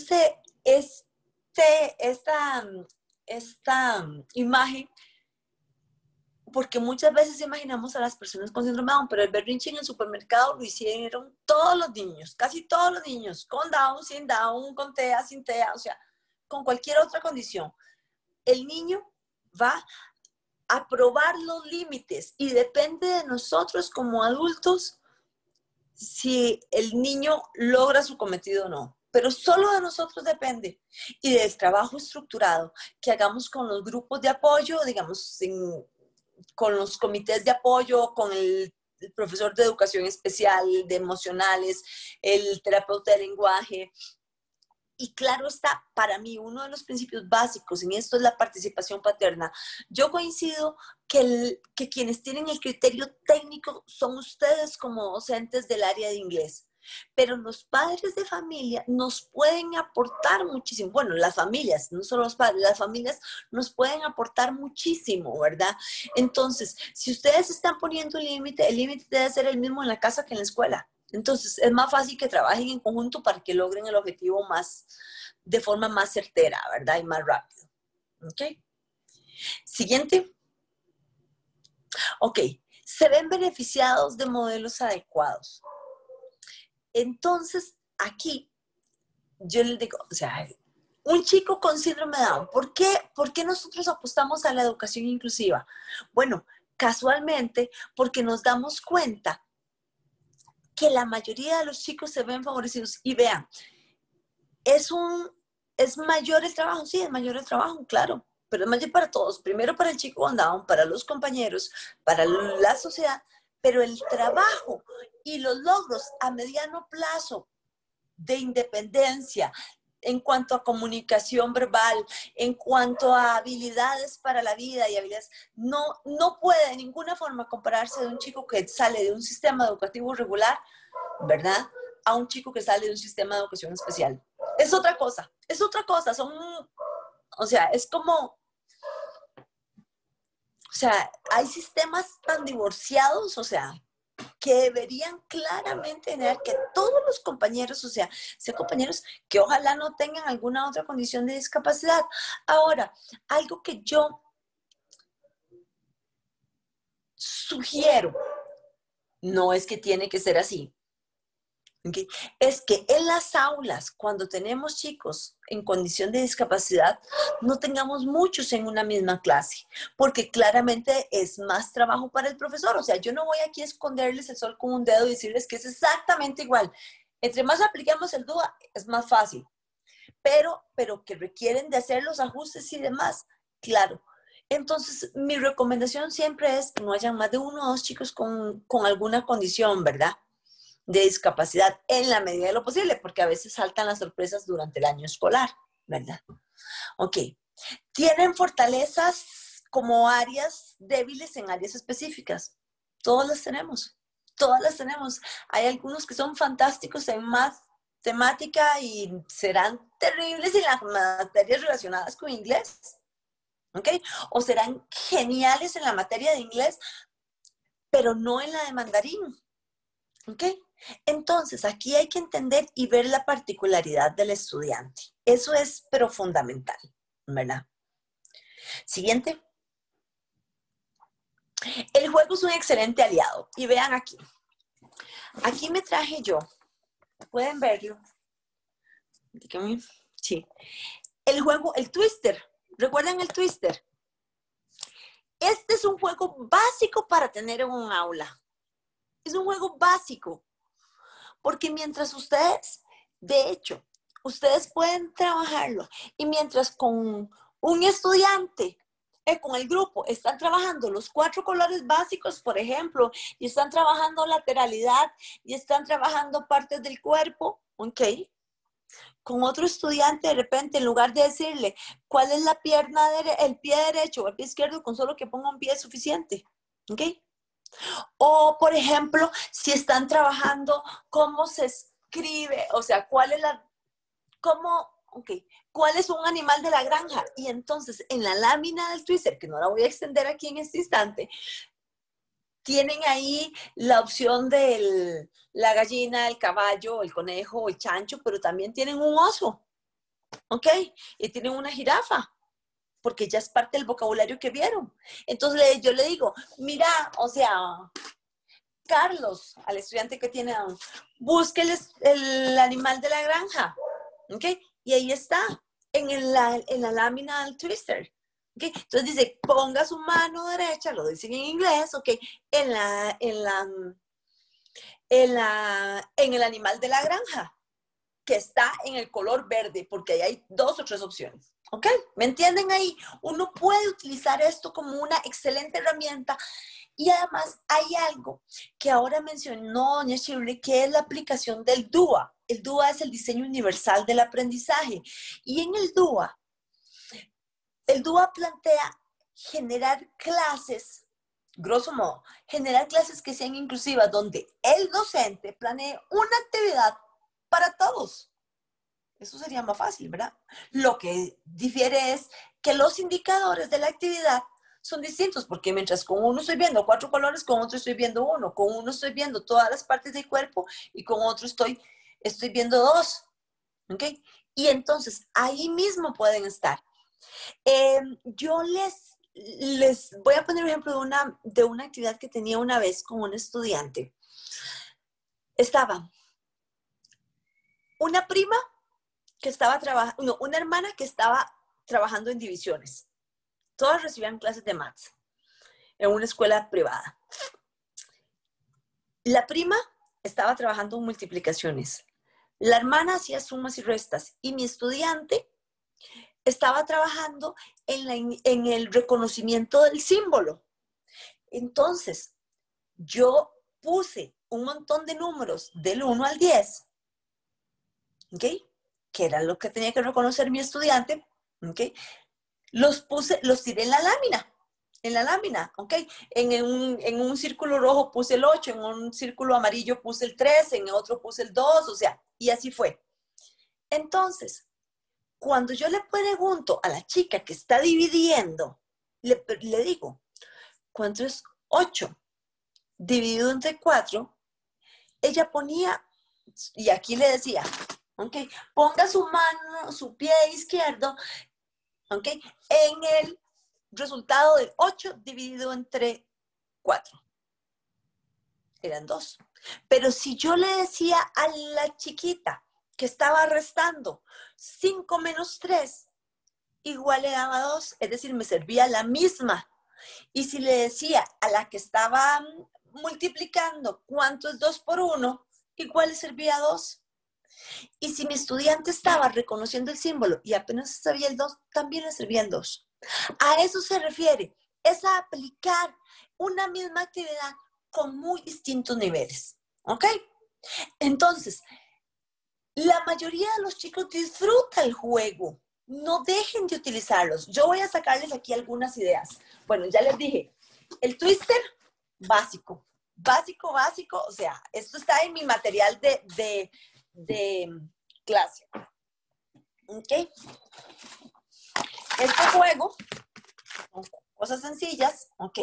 esta imagen porque muchas veces imaginamos a las personas con síndrome de Down, pero el berrinche en el supermercado lo hicieron todos los niños, casi todos los niños, con Down, sin Down, con TEA, sin TEA, o sea, con cualquier otra condición. El niño va a probar los límites y depende de nosotros como adultos si el niño logra su cometido o no. Pero solo de nosotros depende y del trabajo estructurado que hagamos con los grupos de apoyo, digamos, con los comités de apoyo, con el profesor de educación especial, de emocionales, el terapeuta de lenguaje. Y claro está, para mí, uno de los principios básicos en esto es la participación paterna. Yo coincido que quienes tienen el criterio técnico son ustedes como docentes del área de inglés. Pero los padres de familia nos pueden aportar muchísimo. Bueno, las familias, no solo los padres, las familias nos pueden aportar muchísimo, ¿verdad? Entonces, si ustedes están poniendo un límite, el límite debe ser el mismo en la casa que en la escuela. Entonces, es más fácil que trabajen en conjunto para que logren el objetivo de forma más certera, ¿verdad? Y más rápido. ¿Ok? Siguiente. Ok. Se ven beneficiados de modelos adecuados. Entonces, aquí, yo les digo, o sea, un chico con síndrome de Down, ¿por qué nosotros apostamos a la educación inclusiva? Bueno, casualmente, porque nos damos cuenta que la mayoría de los chicos se ven favorecidos. Y vean, ¿es mayor el trabajo? Sí, es mayor el trabajo, claro, pero es mayor para todos. Primero para el chico con Down, para los compañeros, para la sociedad, pero el trabajo y los logros a mediano plazo de independencia, en cuanto a comunicación verbal, en cuanto a habilidades para la vida y habilidades, no puede de ninguna forma compararse de un chico que sale de un sistema educativo regular, ¿verdad? A un chico que sale de un sistema de educación especial. Es otra cosa, o sea, es como, o sea, hay sistemas tan divorciados, o sea, que deberían claramente tener que todos los compañeros, o sea, sean compañeros que ojalá no tengan alguna otra condición de discapacidad. Ahora, algo que yo sugiero, no es que tiene que ser así, ¿okay? Es que en las aulas, cuando tenemos chicos en condición de discapacidad, no tengamos muchos en una misma clase, porque claramente es más trabajo para el profesor. O sea, yo no voy aquí a esconderles el sol con un dedo y decirles que es exactamente igual. Entre más apliquemos el DUA, es más fácil, pero que requieren de hacer los ajustes y demás, claro. Entonces, mi recomendación siempre es que no hayan más de 1 o 2 chicos con alguna condición, ¿verdad?, de discapacidad en la medida de lo posible, porque a veces saltan las sorpresas durante el año escolar, ¿verdad? Ok. ¿Tienen fortalezas como áreas débiles en áreas específicas? Todas las tenemos. Todas las tenemos. Hay algunos que son fantásticos en math, temática y serán terribles en las materias relacionadas con inglés, ¿ok? O serán geniales en la materia de inglés, pero no en la de mandarín, ¿ok? Entonces, aquí hay que entender y ver la particularidad del estudiante. Eso es, pero fundamental, ¿verdad? Siguiente. El juego es un excelente aliado. Y vean aquí. Aquí me traje yo. ¿Pueden verlo? Sí. El juego, el Twister. ¿Recuerdan el Twister? Este es un juego básico para tener en un aula. Es un juego básico. Porque mientras ustedes, de hecho, ustedes pueden trabajarlo y mientras con un estudiante, con el grupo, están trabajando los 4 colores básicos, por ejemplo, y están trabajando lateralidad y están trabajando partes del cuerpo, ¿ok? Con otro estudiante, de repente, en lugar de decirle cuál es la pierna, el pie derecho o el pie izquierdo, con solo que ponga un pie es suficiente, ¿ok? O, por ejemplo, si están trabajando cómo se escribe, o sea, cuál es un animal de la granja. Y entonces, en la lámina del Twister, que no la voy a extender aquí en este instante, tienen ahí la opción de la gallina, el caballo, el conejo, el chancho, pero también tienen un oso, ¿ok? Y tienen una jirafa, porque ya es parte del vocabulario que vieron. Entonces yo le digo, mira, o sea, Carlos, al estudiante que tiene Down, busque el animal de la granja, ¿ok? Y ahí está, en la lámina del Twister, ¿ok? Entonces dice, ponga su mano derecha, lo dicen en inglés, ¿ok? En el animal de la granja, que está en el color verde, porque ahí hay 2 o 3 opciones, ¿ok? ¿Me entienden ahí? Uno puede utilizar esto como una excelente herramienta. Y además hay algo que ahora mencionó doña Shirley, que es la aplicación del DUA. El DUA es el diseño universal del aprendizaje. Y en el DUA plantea generar clases, grosso modo, generar clases que sean inclusivas, donde el docente planee una actividad para todos. Eso sería más fácil, ¿verdad? Lo que difiere es que los indicadores de la actividad son distintos, porque mientras con uno estoy viendo 4 colores, con otro estoy viendo 1, con uno estoy viendo todas las partes del cuerpo y con otro estoy viendo 2, ¿ok? Y entonces ahí mismo pueden estar. Yo les voy a poner un ejemplo de una actividad que tenía una vez con un estudiante. Estaba una prima que estaba trabajando, no, una hermana que estaba trabajando en divisiones. Todas recibían clases de maths en una escuela privada. La prima estaba trabajando en multiplicaciones. La hermana hacía sumas y restas. Y mi estudiante estaba trabajando en el reconocimiento del símbolo. Entonces, yo puse un montón de números del 1 al 10, ¿ok? Que era lo que tenía que reconocer mi estudiante, ¿ok? Los tiré en la lámina, ¿ok? En un círculo rojo puse el 8, en un círculo amarillo puse el 3, en otro puse el 2, o sea, y así fue. Entonces, cuando yo le pregunto a la chica que está dividiendo, le digo, ¿cuánto es 8 dividido entre 4? Ella ponía, y aquí le decía, ¿ok? Ponga su mano, su pie izquierdo, ¿ok? En el resultado de 8 dividido entre 4. Eran 2. Pero si yo le decía a la chiquita que estaba restando 5 menos 3, igual le daba 2. Es decir, me servía la misma. Y si le decía a la que estaba multiplicando cuánto es 2 por 1, igual le servía 2. Y si mi estudiante estaba reconociendo el símbolo y apenas sabía el 2, también le servían 2. A eso se refiere, es a aplicar una misma actividad con muy distintos niveles, ¿ok? Entonces, la mayoría de los chicos disfruta el juego, no dejen de utilizarlos. Yo voy a sacarles aquí algunas ideas. Bueno, ya les dije, el Twister, básico, o sea, esto está en mi material de clase. ¿Ok? Este juego, son cosas sencillas, ¿ok?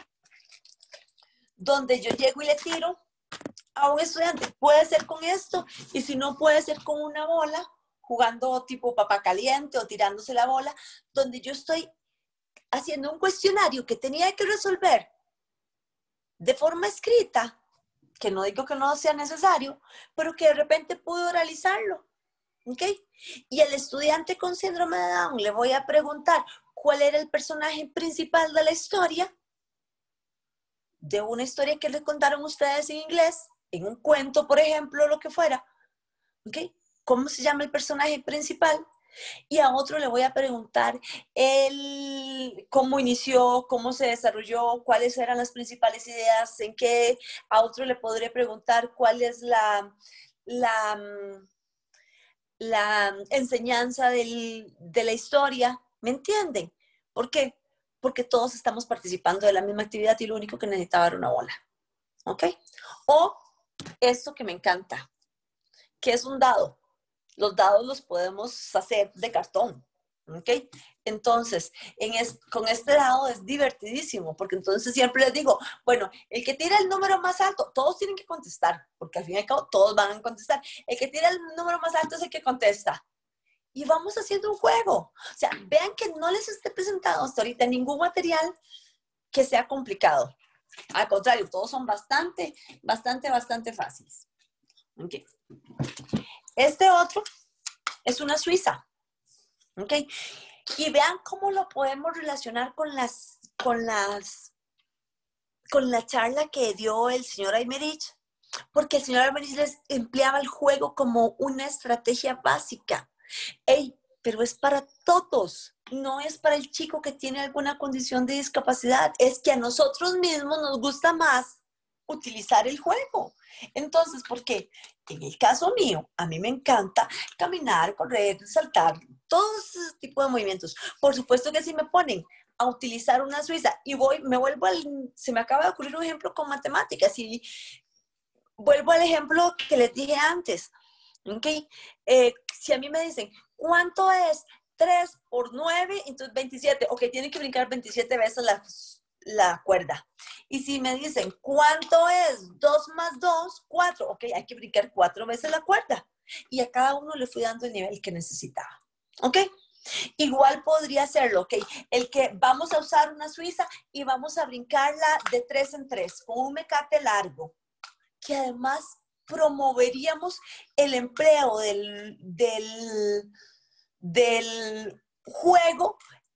Donde yo llego y le tiro a un estudiante. Puede ser con esto, y si no, puede ser con una bola, jugando tipo papá caliente o tirándose la bola, donde yo estoy haciendo un cuestionario que tenía que resolver de forma escrita, que no digo que no sea necesario, pero que de repente pude realizarlo. ¿Ok? Y el estudiante con síndrome de Down le voy a preguntar cuál era el personaje principal de la historia, de una historia que les contaron ustedes en inglés, en un cuento, por ejemplo, lo que fuera. ¿Ok? ¿Cómo se llama el personaje principal? Y a otro le voy a preguntar cómo inició, cómo se desarrolló, cuáles eran las principales ideas, en qué. A otro le podré preguntar cuál es la enseñanza de la historia. ¿Me entienden? ¿Por qué? Porque todos estamos participando de la misma actividad y lo único que necesitaba era una bola. ¿Ok? O esto que me encanta, que es un dado. Los dados los podemos hacer de cartón. ¿Ok? Entonces, con este dado es divertidísimo, porque entonces siempre les digo, bueno, el que tira el número más alto, todos tienen que contestar, porque al fin y al cabo todos van a contestar. El que tira el número más alto es el que contesta. Y vamos haciendo un juego. O sea, vean que no les esté presentado hasta ahorita ningún material que sea complicado. Al contrario, todos son bastante fáciles. ¿Ok? Este otro es una suiza. ¿Ok? Y vean cómo lo podemos relacionar con la charla que dio el señor Aymerich, porque el señor Aymerich les empleaba el juego como una estrategia básica. Pero es para todos, no es para el chico que tiene alguna condición de discapacidad, es que a nosotros mismos nos gusta más utilizar el juego. Entonces, ¿por qué? En el caso mío, a mí me encanta caminar, correr, saltar, todo ese tipo de movimientos. Por supuesto que si me ponen a utilizar una suiza y se me acaba de ocurrir un ejemplo con matemáticas y vuelvo al ejemplo que les dije antes. ¿Okay? Si a mí me dicen, ¿cuánto es 3 por 9? Entonces 27. Ok, tienen que brincar 27 veces la cuerda. Y si me dicen, ¿cuánto es 2 más 2? 4. Ok, hay que brincar 4 veces la cuerda. Y a cada uno le fui dando el nivel que necesitaba. Ok. Igual podría hacerlo, ok. El que vamos a usar una suiza y vamos a brincarla de 3 en 3 con un mecate largo. Que además promoveríamos el empleo del juego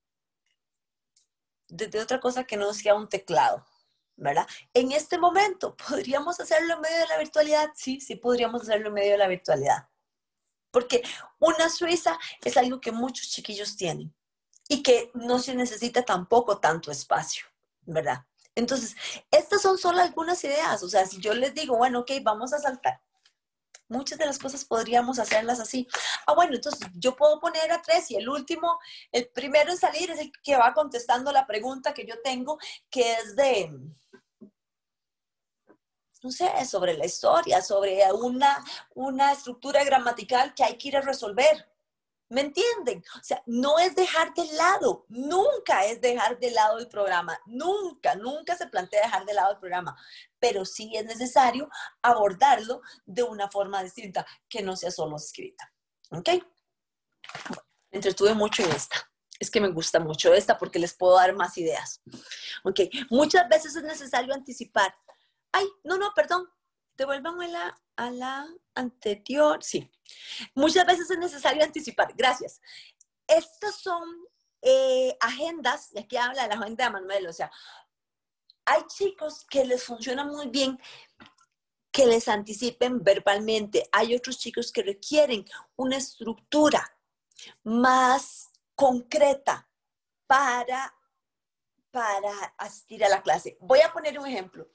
desde otra cosa que no sea un teclado, ¿verdad? En este momento, ¿podríamos hacerlo en medio de la virtualidad? Sí, sí podríamos hacerlo en medio de la virtualidad. Porque una suiza es algo que muchos chiquillos tienen y que no se necesita tampoco tanto espacio, ¿verdad? Entonces, estas son solo algunas ideas. O sea, si yo les digo, bueno, ok, vamos a saltar. Muchas de las cosas podríamos hacerlas así. Bueno, entonces yo puedo poner a 3 y el primero en salir es el que va contestando la pregunta que yo tengo, que es no sé, sobre la historia, sobre una estructura gramatical que hay que ir a resolver. ¿Me entienden? O sea, no es dejar de lado, nunca es dejar de lado el programa, nunca se plantea dejar de lado el programa, pero sí es necesario abordarlo de una forma distinta, que no sea solo escrita. ¿Ok? Bueno, me entretuve mucho en esta. Es que me gusta mucho esta porque les puedo dar más ideas. ¿Ok? Muchas veces es necesario anticipar. Perdón. Devuélvanme a la anterior. Sí. Muchas veces es necesario anticipar. Gracias. Estas son agendas, y aquí habla de la agenda de Manuel, o sea, hay chicos que les funciona muy bien que les anticipen verbalmente. Hay otros chicos que requieren una estructura más concreta para asistir a la clase. Voy a poner un ejemplo.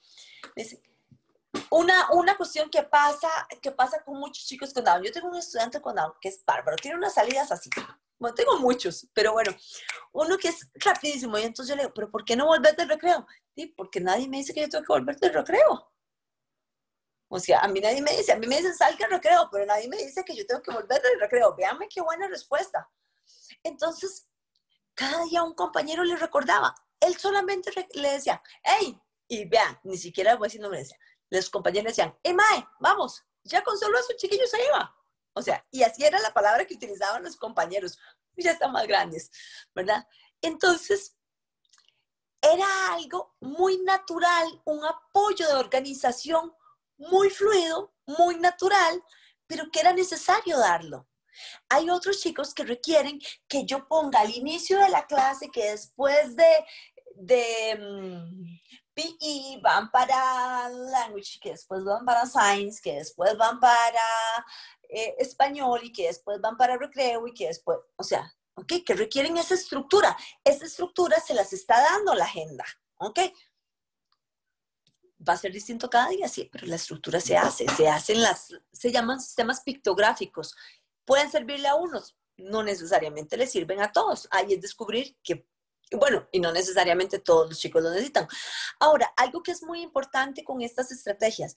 Una cuestión que pasa con muchos chicos con Down. Yo tengo un estudiante con Down que es bárbaro, tiene unas salidas así. Bueno, tengo muchos, pero bueno, uno que es rapidísimo. Y entonces yo le digo, ¿pero por qué no volver del recreo? Sí, porque nadie me dice que yo tengo que volver del recreo. O sea, a mí nadie me dice, a mí me dicen salga al recreo, pero nadie me dice que yo tengo que volver al recreo. Véanme qué buena respuesta. Entonces, cada día un compañero le recordaba. Él solamente le decía, hey, y vean, ni siquiera voy a decir nombre, los compañeros decían, mae, vamos, ya con solo eso chiquillo se iba. O sea, y así era la palabra que utilizaban los compañeros. Ya están más grandes, ¿verdad? Entonces, era algo muy natural, un apoyo de organización muy fluido, muy natural, pero que era necesario darlo. Hay otros chicos que requieren que yo ponga al inicio de la clase, que después de PE van para Language, que después van para Science, que después van para Español y que después van para Recreo y que después, o sea, ¿ok? Que requieren esa estructura. Esa estructura se las está dando la agenda, ¿ok? Va a ser distinto cada día, sí, pero la estructura se llaman sistemas pictográficos. Pueden servirle a unos, no necesariamente les sirven a todos. Ahí es descubrir que, bueno, y no necesariamente todos los chicos lo necesitan. Ahora, algo que es muy importante con estas estrategias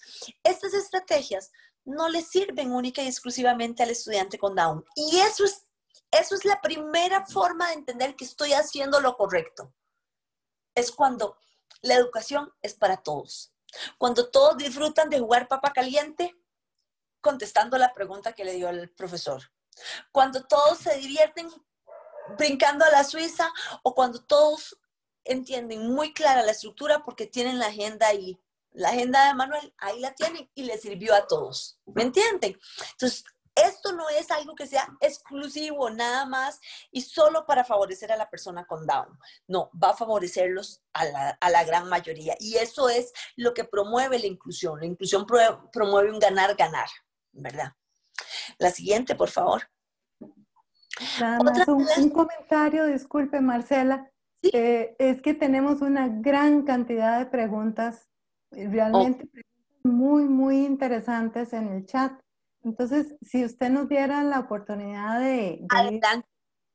no les sirven única y exclusivamente al estudiante con Down. Y eso es la primera forma de entender que estoy haciendo lo correcto. Es cuando la educación es para todos. Cuando todos disfrutan de jugar papa caliente, contestando la pregunta que le dio el profesor. Cuando todos se divierten brincando a la Suiza, o cuando todos entienden muy clara la estructura porque tienen la agenda ahí. La agenda de Manuel, ahí la tienen y le sirvió a todos. ¿Me entienden? Entonces, esto no es algo que sea exclusivo nada más y solo para favorecer a la persona con Down. No, va a favorecerlos a la gran mayoría. Y eso es lo que promueve la inclusión. La inclusión promueve un ganar-ganar, ¿verdad? La siguiente, por favor. Nada más un comentario, disculpe Marcela. ¿Sí? Es que tenemos una gran cantidad de preguntas, realmente muy, muy interesantes en el chat. Entonces, si usted nos diera la oportunidad de adelante.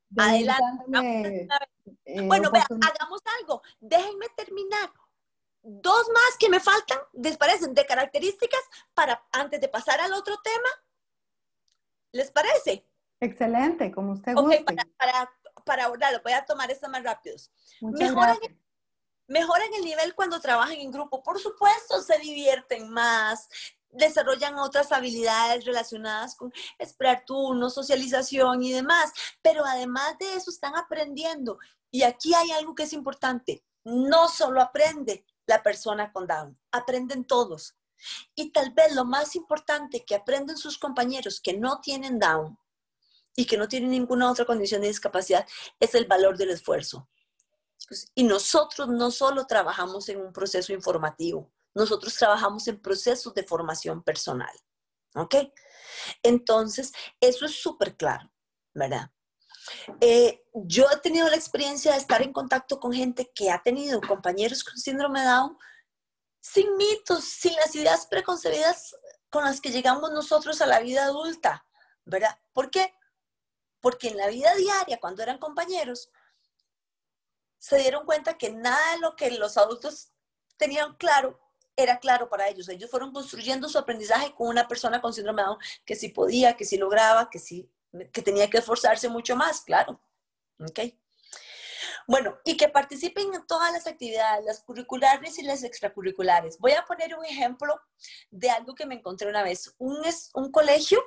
Bueno, vea, hagamos algo. Déjenme terminar. Dos más que me faltan, ¿les parecen? De características para antes de pasar al otro tema. ¿Les parece? Excelente, como usted guste. Ok, para abordarlo, voy a tomar estas más rápidos. Mejoran el nivel cuando trabajan en grupo. Por supuesto, se divierten más, desarrollan otras habilidades relacionadas con esperar turnos, socialización y demás. Pero además de eso, están aprendiendo. Y aquí hay algo que es importante. No solo aprende la persona con Down, aprenden todos. Y tal vez lo más importante que aprenden sus compañeros que no tienen Down y que no tienen ninguna otra condición de discapacidad es el valor del esfuerzo. Y nosotros no solo trabajamos en un proceso informativo, nosotros trabajamos en procesos de formación personal. ¿Ok? Entonces, eso es súper claro, ¿verdad? Yo he tenido la experiencia de estar en contacto con gente que ha tenido compañeros con síndrome de Down sin mitos, sin las ideas preconcebidas con las que llegamos nosotros a la vida adulta, ¿verdad? ¿Por qué? Porque en la vida diaria, cuando eran compañeros, se dieron cuenta que nada de lo que los adultos tenían claro era claro para ellos. Ellos fueron construyendo su aprendizaje con una persona con síndrome de Down que sí podía, que sí lograba, que tenía que esforzarse mucho más, claro. ¿Ok? Bueno, y que participen en todas las actividades, las curriculares y las extracurriculares. Voy a poner un ejemplo de algo que me encontré una vez. Un colegio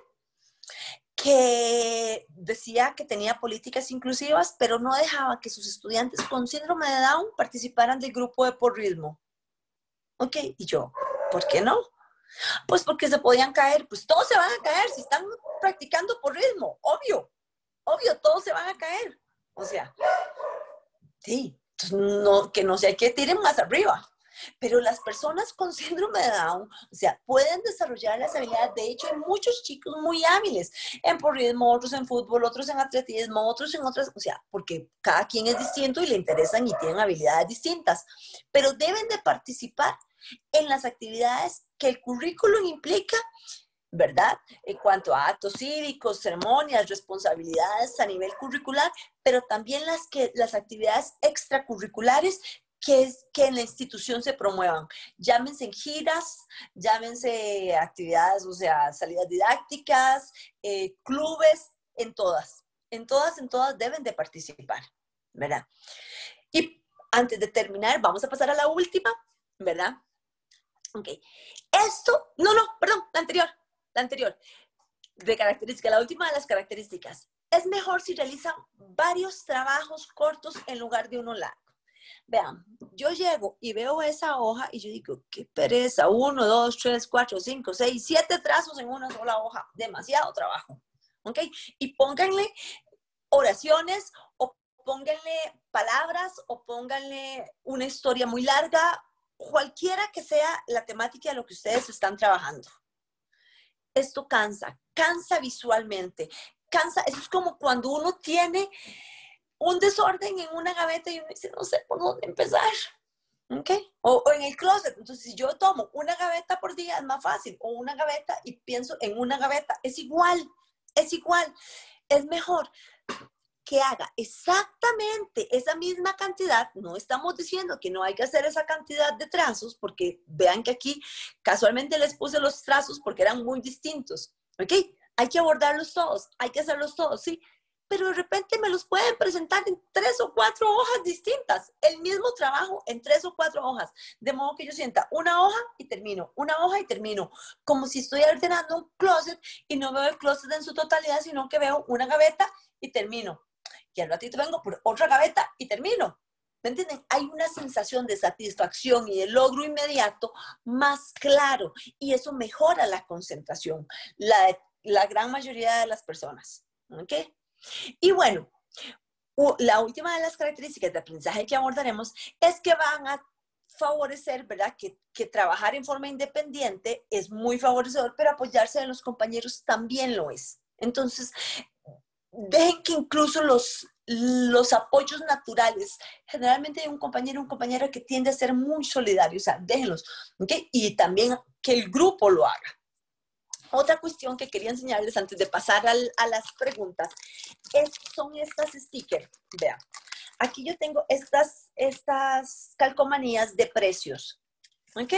que decía que tenía políticas inclusivas, pero no dejaba que sus estudiantes con síndrome de Down participaran del grupo de porrismo. Ok, y yo, ¿por qué no? Pues porque se podían caer, pues todos se van a caer si están practicando porrismo, obvio, todos se van a caer. O sea, sí, no, que no sea que tiren más arriba. Pero las personas con síndrome de Down, o sea, pueden desarrollar las habilidades. De hecho, hay muchos chicos muy hábiles en porrismo, otros en fútbol, otros en atletismo, otros en otras, o sea, porque cada quien es distinto y le interesan y tienen habilidades distintas. Pero deben de participar en las actividades que el currículum implica, ¿verdad? En cuanto a actos cívicos, ceremonias, responsabilidades a nivel curricular, pero también las actividades extracurriculares que en la institución se promuevan. Llámense en giras, llámense actividades, o sea, salidas didácticas, clubes, en todas deben de participar, ¿verdad? Y antes de terminar, vamos a pasar a la última, ¿verdad? Ok. La anterior. De característica, la última de las características. Es mejor si realizan varios trabajos cortos en lugar de uno largo. Vean, yo llego y veo esa hoja y yo digo, qué pereza, 1, 2, 3, 4, 5, 6, 7 trazos en una sola hoja, demasiado trabajo, ¿ok? Y pónganle oraciones o pónganle palabras o pónganle una historia muy larga, cualquiera que sea la temática de lo que ustedes están trabajando. Esto cansa visualmente, cansa, eso es como cuando uno tiene un desorden en una gaveta y uno dice, no sé por dónde empezar, ¿ok? O en el closet, entonces si yo tomo una gaveta por día es más fácil, o una gaveta y pienso en una gaveta, es igual, es mejor que haga exactamente esa misma cantidad. No estamos diciendo que no hay que hacer esa cantidad de trazos, porque vean que aquí casualmente les puse los trazos porque eran muy distintos, ¿ok? Hay que abordarlos todos, hay que hacerlos todos, ¿sí? Pero de repente me los pueden presentar en 3 o 4 hojas distintas, el mismo trabajo en 3 o 4 hojas, de modo que yo sienta una hoja y termino, como si estoy ordenando un closet y no veo el closet en su totalidad, sino que veo una gaveta y termino. Y al ratito vengo por otra gaveta y termino. ¿Me entienden? Hay una sensación de satisfacción y de logro inmediato más claro, y eso mejora la concentración, la gran mayoría de las personas, ¿ok? Y bueno, la última de las características de aprendizaje que abordaremos es que van a favorecer, ¿verdad? Que trabajar en forma independiente es muy favorecedor, pero apoyarse de los compañeros también lo es. Entonces, dejen que incluso los apoyos naturales, generalmente hay un compañero o una compañera que tiende a ser muy solidario, o sea, déjenlos, ¿ok? Y también que el grupo lo haga. Otra cuestión que quería enseñarles antes de pasar a las preguntas son estas stickers. Vean, aquí yo tengo estas calcomanías de precios. ¿Ok?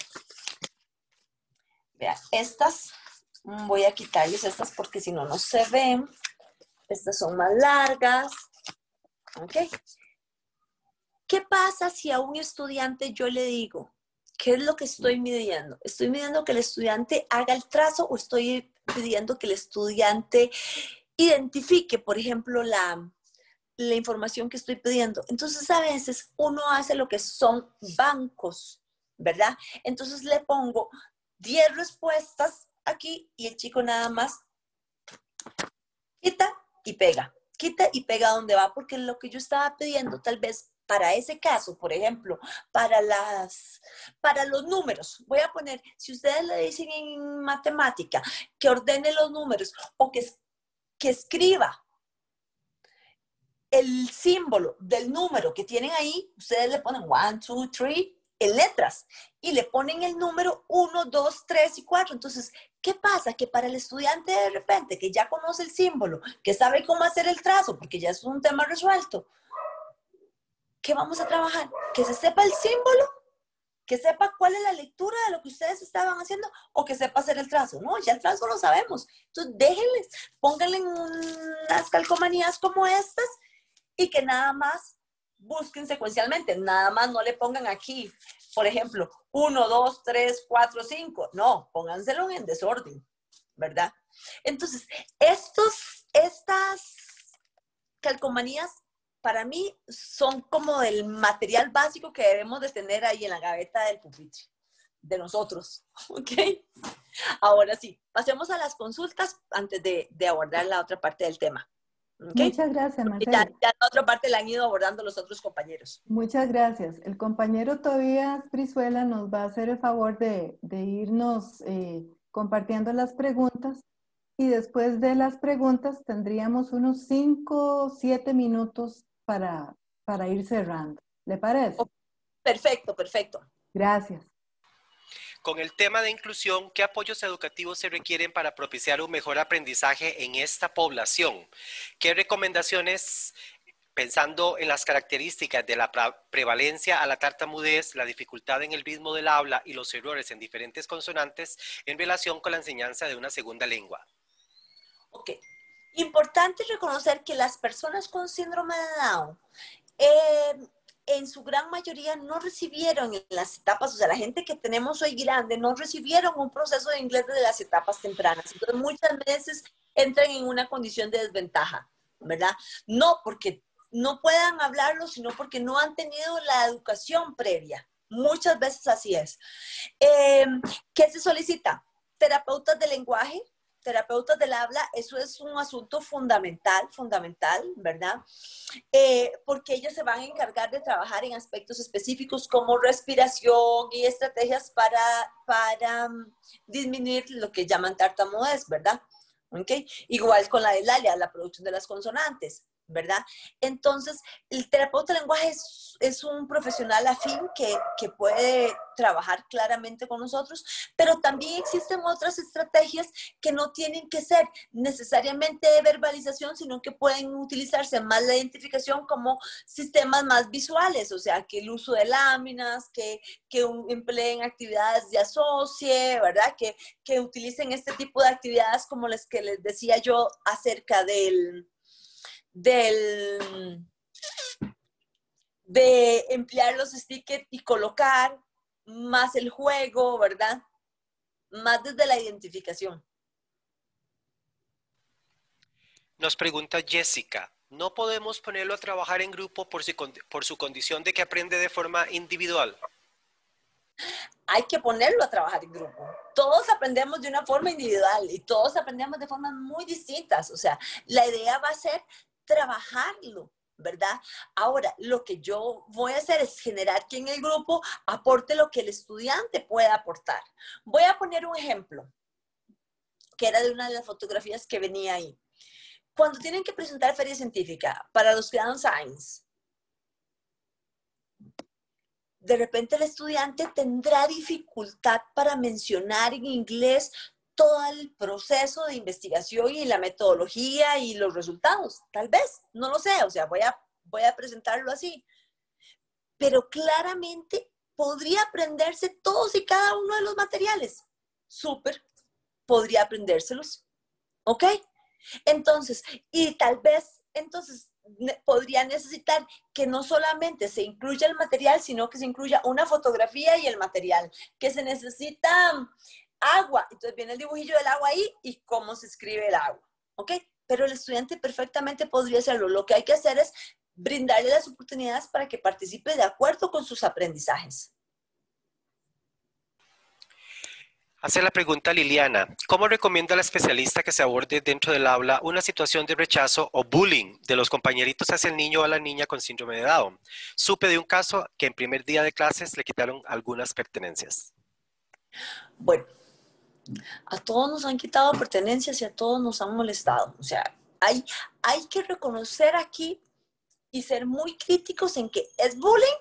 Vean, estas, voy a quitarles estas porque si no, no se ven. Estas son más largas. ¿Ok? ¿Qué pasa si a un estudiante yo le digo, ¿qué es lo que estoy midiendo? ¿Estoy midiendo que el estudiante haga el trazo o estoy pidiendo que el estudiante identifique, por ejemplo, la información que estoy pidiendo? Entonces, a veces uno hace lo que son bancos, ¿verdad? Entonces le pongo 10 respuestas aquí y el chico nada más quita y pega donde va, porque lo que yo estaba pidiendo tal vez para ese caso, por ejemplo, para los números, voy a poner, si ustedes le dicen en matemática que ordene los números o que escriba el símbolo del número que tienen ahí, ustedes le ponen 1, 2, 3 en letras y le ponen el número 1, 2, 3 y 4. Entonces, ¿qué pasa? Que para el estudiante de repente que ya conoce el símbolo, que sabe cómo hacer el trazo, porque ya es un tema resuelto, ¿qué vamos a trabajar? Que se sepa el símbolo, que sepa cuál es la lectura de lo que ustedes estaban haciendo o que sepa hacer el trazo. No, ya el trazo lo sabemos. Entonces, déjenles, pónganle unas calcomanías como estas y que nada más busquen secuencialmente. Nada más no le pongan aquí, por ejemplo, 1, 2, 3, 4, 5. No, pónganselo en desorden, ¿verdad? Entonces, estas calcomanías para mí son como el material básico que debemos de tener ahí en la gaveta del pupitre, de nosotros, ¿ok? Ahora sí, pasemos a las consultas antes de abordar la otra parte del tema. ¿Okay? Muchas gracias, Marcela. Ya la otra parte la han ido abordando los otros compañeros. Muchas gracias. El compañero Tobías Brizuela nos va a hacer el favor de irnos compartiendo las preguntas. Y después de las preguntas tendríamos unos 5 o 7 minutos para ir cerrando. ¿Le parece? Perfecto, perfecto. Gracias. Con el tema de inclusión, ¿qué apoyos educativos se requieren para propiciar un mejor aprendizaje en esta población? ¿Qué recomendaciones pensando en las características de la prevalencia a la tartamudez, la dificultad en el ritmo del habla y los errores en diferentes consonantes en relación con la enseñanza de una segunda lengua. Ok. Importante reconocer que las personas con síndrome de Down en su gran mayoría no recibieron en las etapas, o sea, la gente que tenemos hoy grande no recibieron un proceso de inglés desde las etapas tempranas. Entonces, muchas veces entran en una condición de desventaja, ¿verdad? No porque no puedan hablarlo, sino porque no han tenido la educación previa. Muchas veces así es. ¿Qué se solicita? Terapeutas de lenguaje, terapeutas del habla, eso es un asunto fundamental, ¿verdad? Porque ellos se van a encargar de trabajar en aspectos específicos como respiración y estrategias para disminuir lo que llaman tartamudez, ¿verdad? ¿Okay? Igual con la delalia, la producción de las consonantes, ¿verdad? Entonces, el terapeuta de lenguaje es un profesional afín que puede trabajar claramente con nosotros, pero también existen otras estrategias que no tienen que ser necesariamente de verbalización, sino que pueden utilizarse más la identificación como sistemas más visuales, o sea, que el uso de láminas, que empleen actividades de asocie, ¿verdad? Que utilicen este tipo de actividades como las que les decía yo acerca de emplear los stickers y colocar más el juego, ¿verdad? Más desde la identificación. Nos pregunta Jessica, ¿no podemos ponerlo a trabajar en grupo por su condición de que aprende de forma individual? Hay que ponerlo a trabajar en grupo. Todos aprendemos de una forma individual y todos aprendemos de formas muy distintas. O sea, la idea va a ser trabajarlo, ¿verdad? Ahora, lo que yo voy a hacer es generar que en el grupo aporte lo que el estudiante pueda aportar. Voy a poner un ejemplo, que era de una de las fotografías que venía ahí. Cuando tienen que presentar feria científica para los ground science, de repente el estudiante tendrá dificultad para mencionar en inglés todo el proceso de investigación y la metodología y los resultados. Tal vez, no lo sé, o sea, voy a presentarlo así. Pero claramente podría aprenderse todos y cada uno de los materiales. Súper, podría aprendérselos. ¿Ok? Entonces, y tal vez, entonces, podría necesitar que no solamente se incluya el material, sino que se incluya una fotografía y el material, que se necesita agua, entonces viene el dibujillo del agua ahí y cómo se escribe el agua, ¿ok? Pero el estudiante perfectamente podría hacerlo. Lo que hay que hacer es brindarle las oportunidades para que participe de acuerdo con sus aprendizajes. Hace la pregunta Liliana, ¿cómo recomienda la especialista que se aborde dentro del aula una situación de rechazo o bullying de los compañeritos hacia el niño o a la niña con síndrome de Down? Supe de un caso que en primer día de clases le quitaron algunas pertenencias. Bueno, a todos nos han quitado pertenencias y a todos nos han molestado. O sea, hay que reconocer aquí y ser muy críticos en que es bullying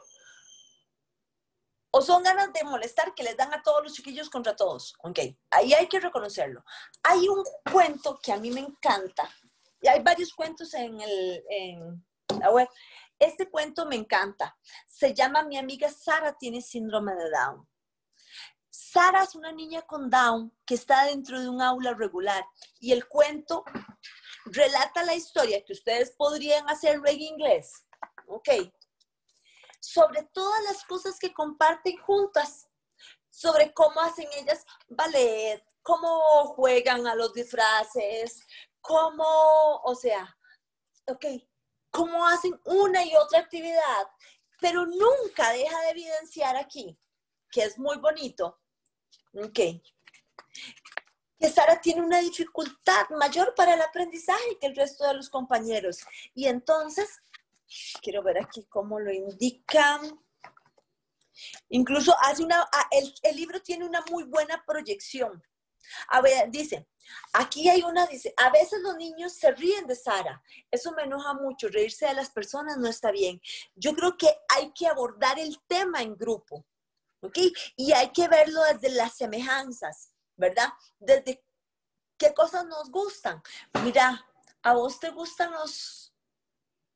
o son ganas de molestar que les dan a todos los chiquillos contra todos. Ok, ahí hay que reconocerlo. Hay un cuento que a mí me encanta, y hay varios cuentos en la web. Este cuento me encanta. Se llama Mi amiga Sara tiene síndrome de Down. Sara es una niña con Down que está dentro de un aula regular y el cuento relata la historia que ustedes podrían hacerlo en inglés. Ok. Sobre todas las cosas que comparten juntas, sobre cómo hacen ellas ballet, cómo juegan a los disfraces, cómo, o sea, ok, cómo hacen una y otra actividad, pero nunca deja de evidenciar aquí, que es muy bonito, ok, que Sara tiene una dificultad mayor para el aprendizaje que el resto de los compañeros. Y entonces, quiero ver aquí cómo lo indican. Incluso hace el libro tiene una muy buena proyección. A ver, dice, aquí hay una, dice, a veces los niños se ríen de Sara. Eso me enoja mucho, reírse de las personas no está bien. Yo creo que hay que abordar el tema en grupo, ¿ok? Y hay que verlo desde las semejanzas, ¿verdad? Desde qué cosas nos gustan. Mira, ¿a vos te gustan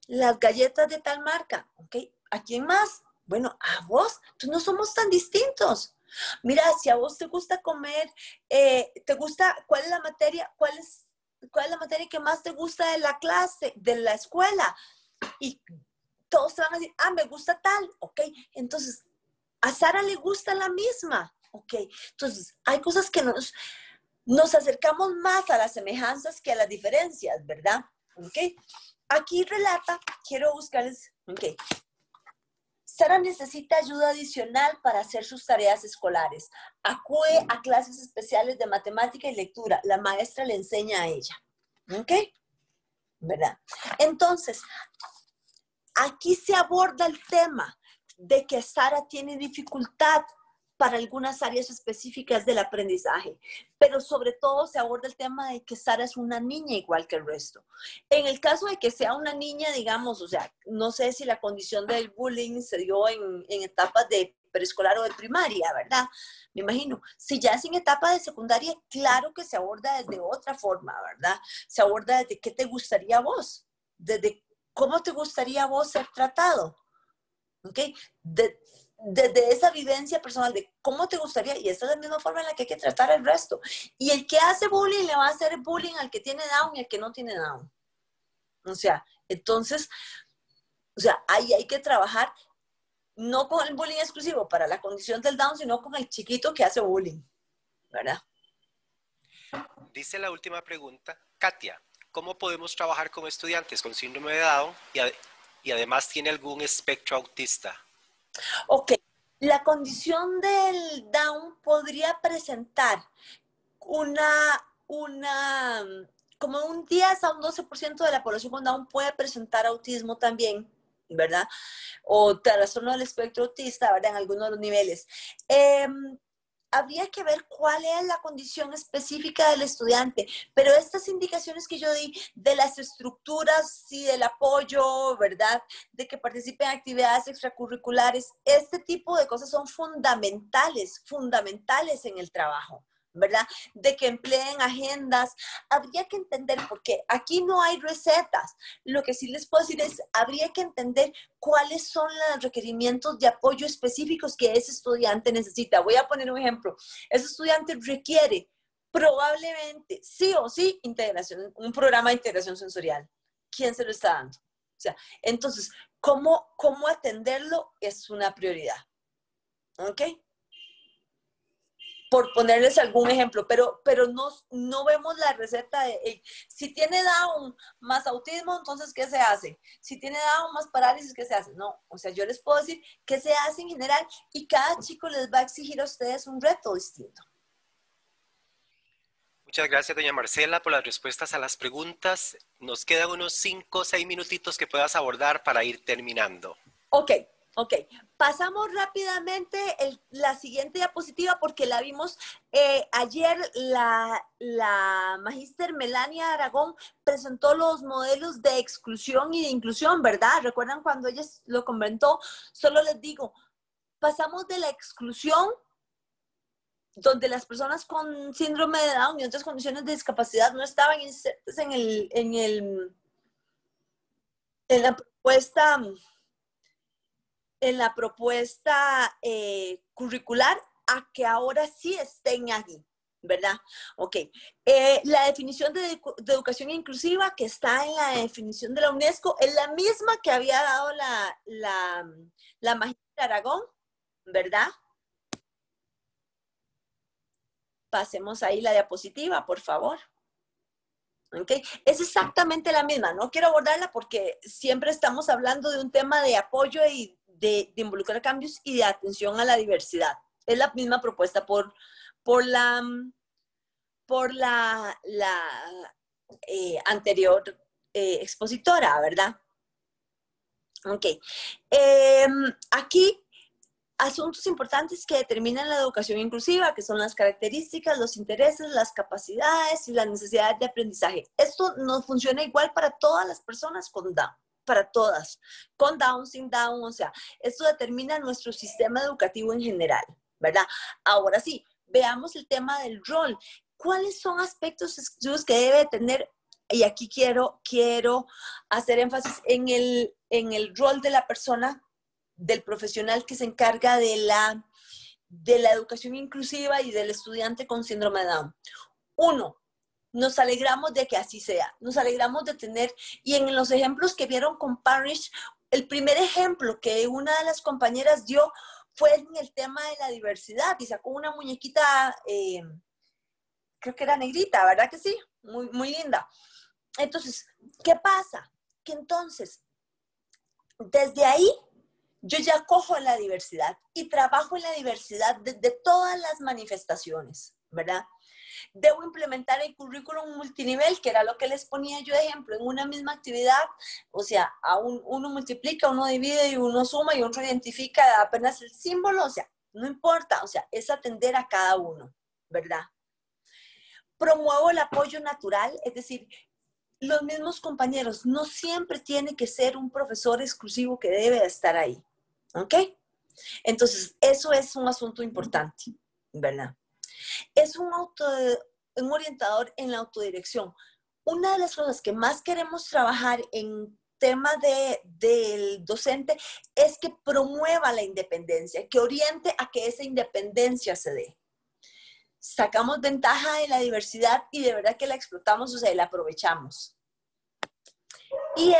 las galletas de tal marca, ¿ok? ¿A quién más? Bueno, a vos. Entonces no somos tan distintos. Mira, si a vos te gusta comer, ¿cuál es la materia? ¿Cuál es la materia que más te gusta de la clase, de la escuela? Y todos te van a decir, me gusta tal, ¿ok? Entonces, a Sara le gusta la misma, ¿ok? Entonces, hay cosas que nos acercamos más a las semejanzas que a las diferencias, ¿verdad? ¿Ok? Aquí relata, quiero buscarles, ¿ok? Sara necesita ayuda adicional para hacer sus tareas escolares. Acude a clases especiales de matemática y lectura. La maestra le enseña a ella, ¿ok? ¿Verdad? Entonces, aquí se aborda el tema de que Sara tiene dificultad para algunas áreas específicas del aprendizaje, pero sobre todo se aborda el tema de que Sara es una niña igual que el resto. En el caso de que sea una niña, digamos, o sea, no sé si la condición del bullying se dio en etapas de preescolar o de primaria, ¿verdad? Me imagino. Si ya es en etapa de secundaria, claro que se aborda desde otra forma, ¿verdad? Se aborda desde qué te gustaría a vos, desde cómo te gustaría a vos ser tratado, ¿ok? Desde esa vivencia personal de cómo te gustaría, y esa es la misma forma en la que hay que tratar al resto. Y el que hace bullying le va a hacer bullying al que tiene Down y al que no tiene Down. O sea, entonces, ahí hay que trabajar no con el bullying exclusivo para la condición del Down, sino con el chiquito que hace bullying, ¿verdad? Dice la última pregunta, Katia, ¿cómo podemos trabajar con estudiantes con síndrome de Down y además tiene algún espectro autista? Ok, la condición del Down podría presentar como un 10 a un 12% de la población con Down puede presentar autismo también, ¿verdad? O trastorno del espectro autista, ¿verdad? En algunos de los niveles. Habría que ver cuál es la condición específica del estudiante, pero estas indicaciones que yo di de las estructuras y del apoyo, ¿verdad? De que participe en actividades extracurriculares, este tipo de cosas son fundamentales en el trabajo, ¿verdad? De que empleen agendas. Habría que entender, porque aquí no hay recetas. Lo que sí les puedo decir es, habría que entender cuáles son los requerimientos de apoyo específicos que ese estudiante necesita. Voy a poner un ejemplo. Ese estudiante requiere probablemente, sí o sí, un programa de integración sensorial. ¿Quién se lo está dando? O sea, entonces, ¿cómo atenderlo? Es una prioridad. ¿Ok? Por ponerles algún ejemplo, pero no vemos la receta de, si tiene Down más autismo, entonces, ¿qué se hace? Si tiene Down más parálisis, ¿qué se hace? No, o sea, yo les puedo decir qué se hace en general y cada chico les va a exigir a ustedes un reto distinto. Muchas gracias, doña Marcela, por las respuestas a las preguntas. Nos quedan unos 5 o 6 minutitos que puedas abordar para ir terminando. Ok. Pasamos rápidamente la siguiente diapositiva porque la vimos ayer. La magíster Melania Aragón presentó los modelos de exclusión y de inclusión, ¿verdad? ¿Recuerdan cuando ella lo comentó? Solo les digo, pasamos de la exclusión, donde las personas con síndrome de Down y otras condiciones de discapacidad no estaban insertas en la propuesta curricular, a que ahora sí estén aquí, ¿verdad? Ok. La definición de educación inclusiva que está en la definición de la UNESCO es la misma que había dado la magistra Aragón, ¿verdad? Pasemos ahí la diapositiva, por favor. ¿Okay? Es exactamente la misma. No quiero abordarla porque siempre estamos hablando de un tema de apoyo y de involucrar cambios y de atención a la diversidad. Es la misma propuesta por la anterior expositora, ¿verdad? Ok. Aquí, asuntos importantes que determinan la educación inclusiva, que son las características, los intereses, las capacidades y las necesidades de aprendizaje. Esto no funciona igual para todas las personas con Down, para todas, con Down, sin Down, o sea, esto determina nuestro sistema educativo en general, ¿verdad? Ahora sí, veamos el tema del rol. ¿Cuáles son aspectos exclusivos que debe tener y aquí quiero hacer énfasis en el rol de la persona, del profesional que se encarga de la educación inclusiva y del estudiante con síndrome de Down. Uno, nos alegramos de que así sea, nos alegramos de tener, y en los ejemplos que vieron con Parrish, el primer ejemplo que una de las compañeras dio fue en el tema de la diversidad, y sacó una muñequita, creo que era negrita, ¿verdad que sí? Muy, muy linda. Entonces, ¿qué pasa? Que entonces, desde ahí, yo ya cojo la diversidad y trabajo en la diversidad desde todas las manifestaciones, ¿verdad? Debo implementar el currículum multinivel, que era lo que les ponía yo de ejemplo, en una misma actividad, o sea, uno multiplica, uno divide y uno suma y otro identifica apenas el símbolo, o sea, no importa, o sea, es atender a cada uno, ¿verdad? Promuevo el apoyo natural, es decir, los mismos compañeros, no siempre tiene que ser un profesor exclusivo que debe estar ahí, ¿ok? Entonces, eso es un asunto importante, ¿verdad? Es un orientador en la autodirección. Una de las cosas que más queremos trabajar en tema del docente es que promueva la independencia, que oriente a que esa independencia se dé. Sacamos ventaja de la diversidad y de verdad que la explotamos, o sea, la aprovechamos. Y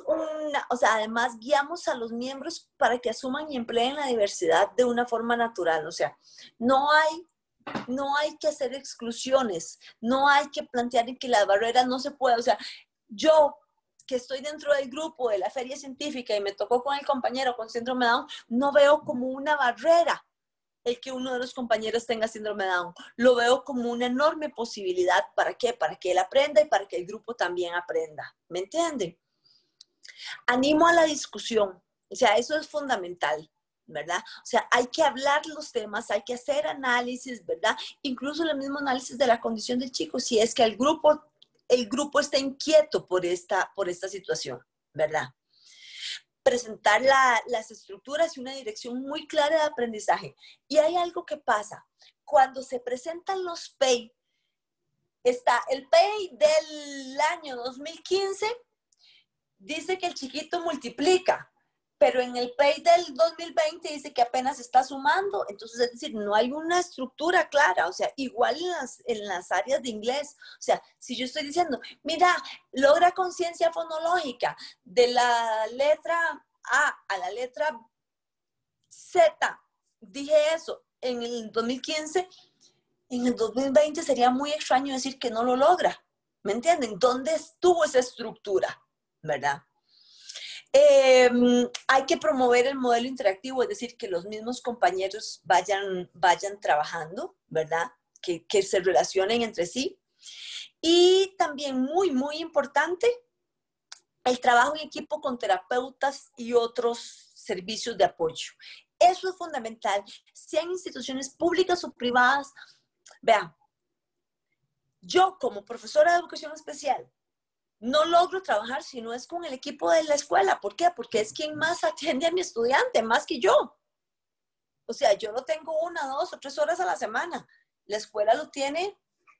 además guiamos a los miembros para que asuman y empleen la diversidad de una forma natural, o sea, no hay que hacer exclusiones, no hay que plantear que las barreras no se pueden, o sea, yo que estoy dentro del grupo de la feria científica y me tocó con el compañero con síndrome de Down, no veo como una barrera el que uno de los compañeros tenga síndrome de Down, lo veo como una enorme posibilidad. ¿Para qué? Para que él aprenda y para que el grupo también aprenda, ¿me entienden? Animo a la discusión, o sea, eso es fundamental, ¿verdad? O sea, hay que hablar los temas, hay que hacer análisis, ¿verdad? Incluso el mismo análisis de la condición del chico, si es que el grupo está inquieto por esta situación, ¿verdad? Presentar las estructuras y una dirección muy clara de aprendizaje. Y hay algo que pasa, cuando se presentan los PEI, está el PEI del año 2015, dice que el chiquito multiplica, pero en el PEI del 2020 dice que apenas está sumando. Entonces, es decir, no hay una estructura clara, o sea, igual en las áreas de inglés. O sea, si yo estoy diciendo, mira, logra conciencia fonológica de la letra A a la letra Z, dije eso en el 2015, en el 2020 sería muy extraño decir que no lo logra, ¿me entienden? ¿Dónde estuvo esa estructura? ¿Verdad? Hay que promover el modelo interactivo, es decir, que los mismos compañeros vayan trabajando, ¿verdad? Que se relacionen entre sí. Y también muy, muy importante, el trabajo en equipo con terapeutas y otros servicios de apoyo. Eso es fundamental, sean instituciones públicas o privadas. Vean, yo como profesora de educación especial, no logro trabajar si no es con el equipo de la escuela. ¿Por qué? Porque es quien más atiende a mi estudiante, más que yo. O sea, yo lo tengo 1, 2 o 3 horas a la semana. La escuela lo tiene,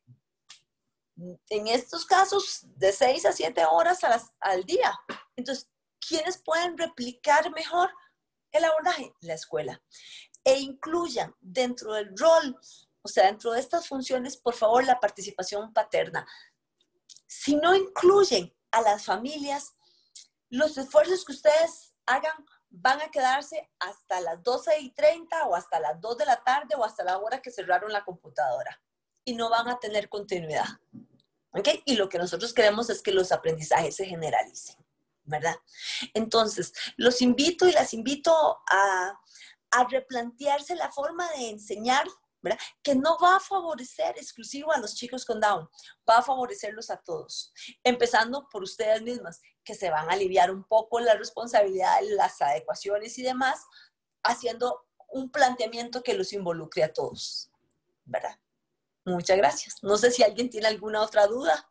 en estos casos, de 6 a 7 horas al día. Entonces, ¿quiénes pueden replicar mejor el abordaje? La escuela. E incluyan dentro del rol, o sea, dentro de estas funciones, por favor, la participación paterna. Si no incluyen a las familias, los esfuerzos que ustedes hagan van a quedarse hasta las 12:30 o hasta las 2 de la tarde o hasta la hora que cerraron la computadora y no van a tener continuidad. ¿Ok? Y lo que nosotros queremos es que los aprendizajes se generalicen, ¿verdad? Entonces, los invito y las invito a replantearse la forma de enseñar, ¿verdad? Que no va a favorecer exclusivo a los chicos con Down, va a favorecerlos a todos, empezando por ustedes mismas, que se van a aliviar un poco la responsabilidad de las adecuaciones y demás, haciendo un planteamiento que los involucre a todos, ¿verdad? Muchas gracias. No sé si alguien tiene alguna otra duda.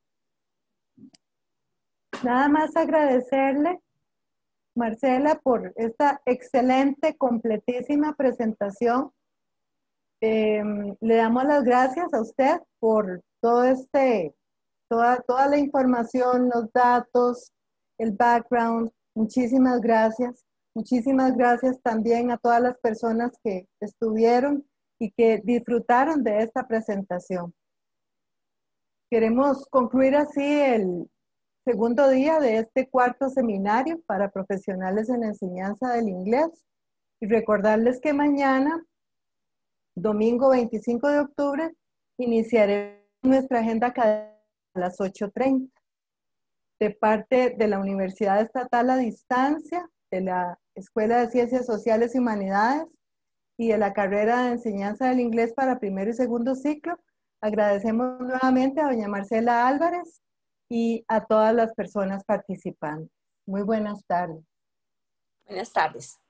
Nada más agradecerle, Marcela, por esta excelente, completísima presentación. Le damos las gracias a usted por todo este toda la información, los datos, el background. Muchísimas gracias. Muchísimas gracias también a todas las personas que estuvieron y que disfrutaron de esta presentación. Queremos concluir así el segundo día de este cuarto seminario para profesionales en la enseñanza del inglés y recordarles que mañana, domingo 25 de octubre, iniciaremos nuestra agenda académica a las 8:30 de parte de la Universidad Estatal a Distancia, de la Escuela de Ciencias Sociales y Humanidades y de la carrera de enseñanza del inglés para primero y segundo ciclo. Agradecemos nuevamente a doña Marcela Álvarez y a todas las personas participantes. Muy buenas tardes. Buenas tardes.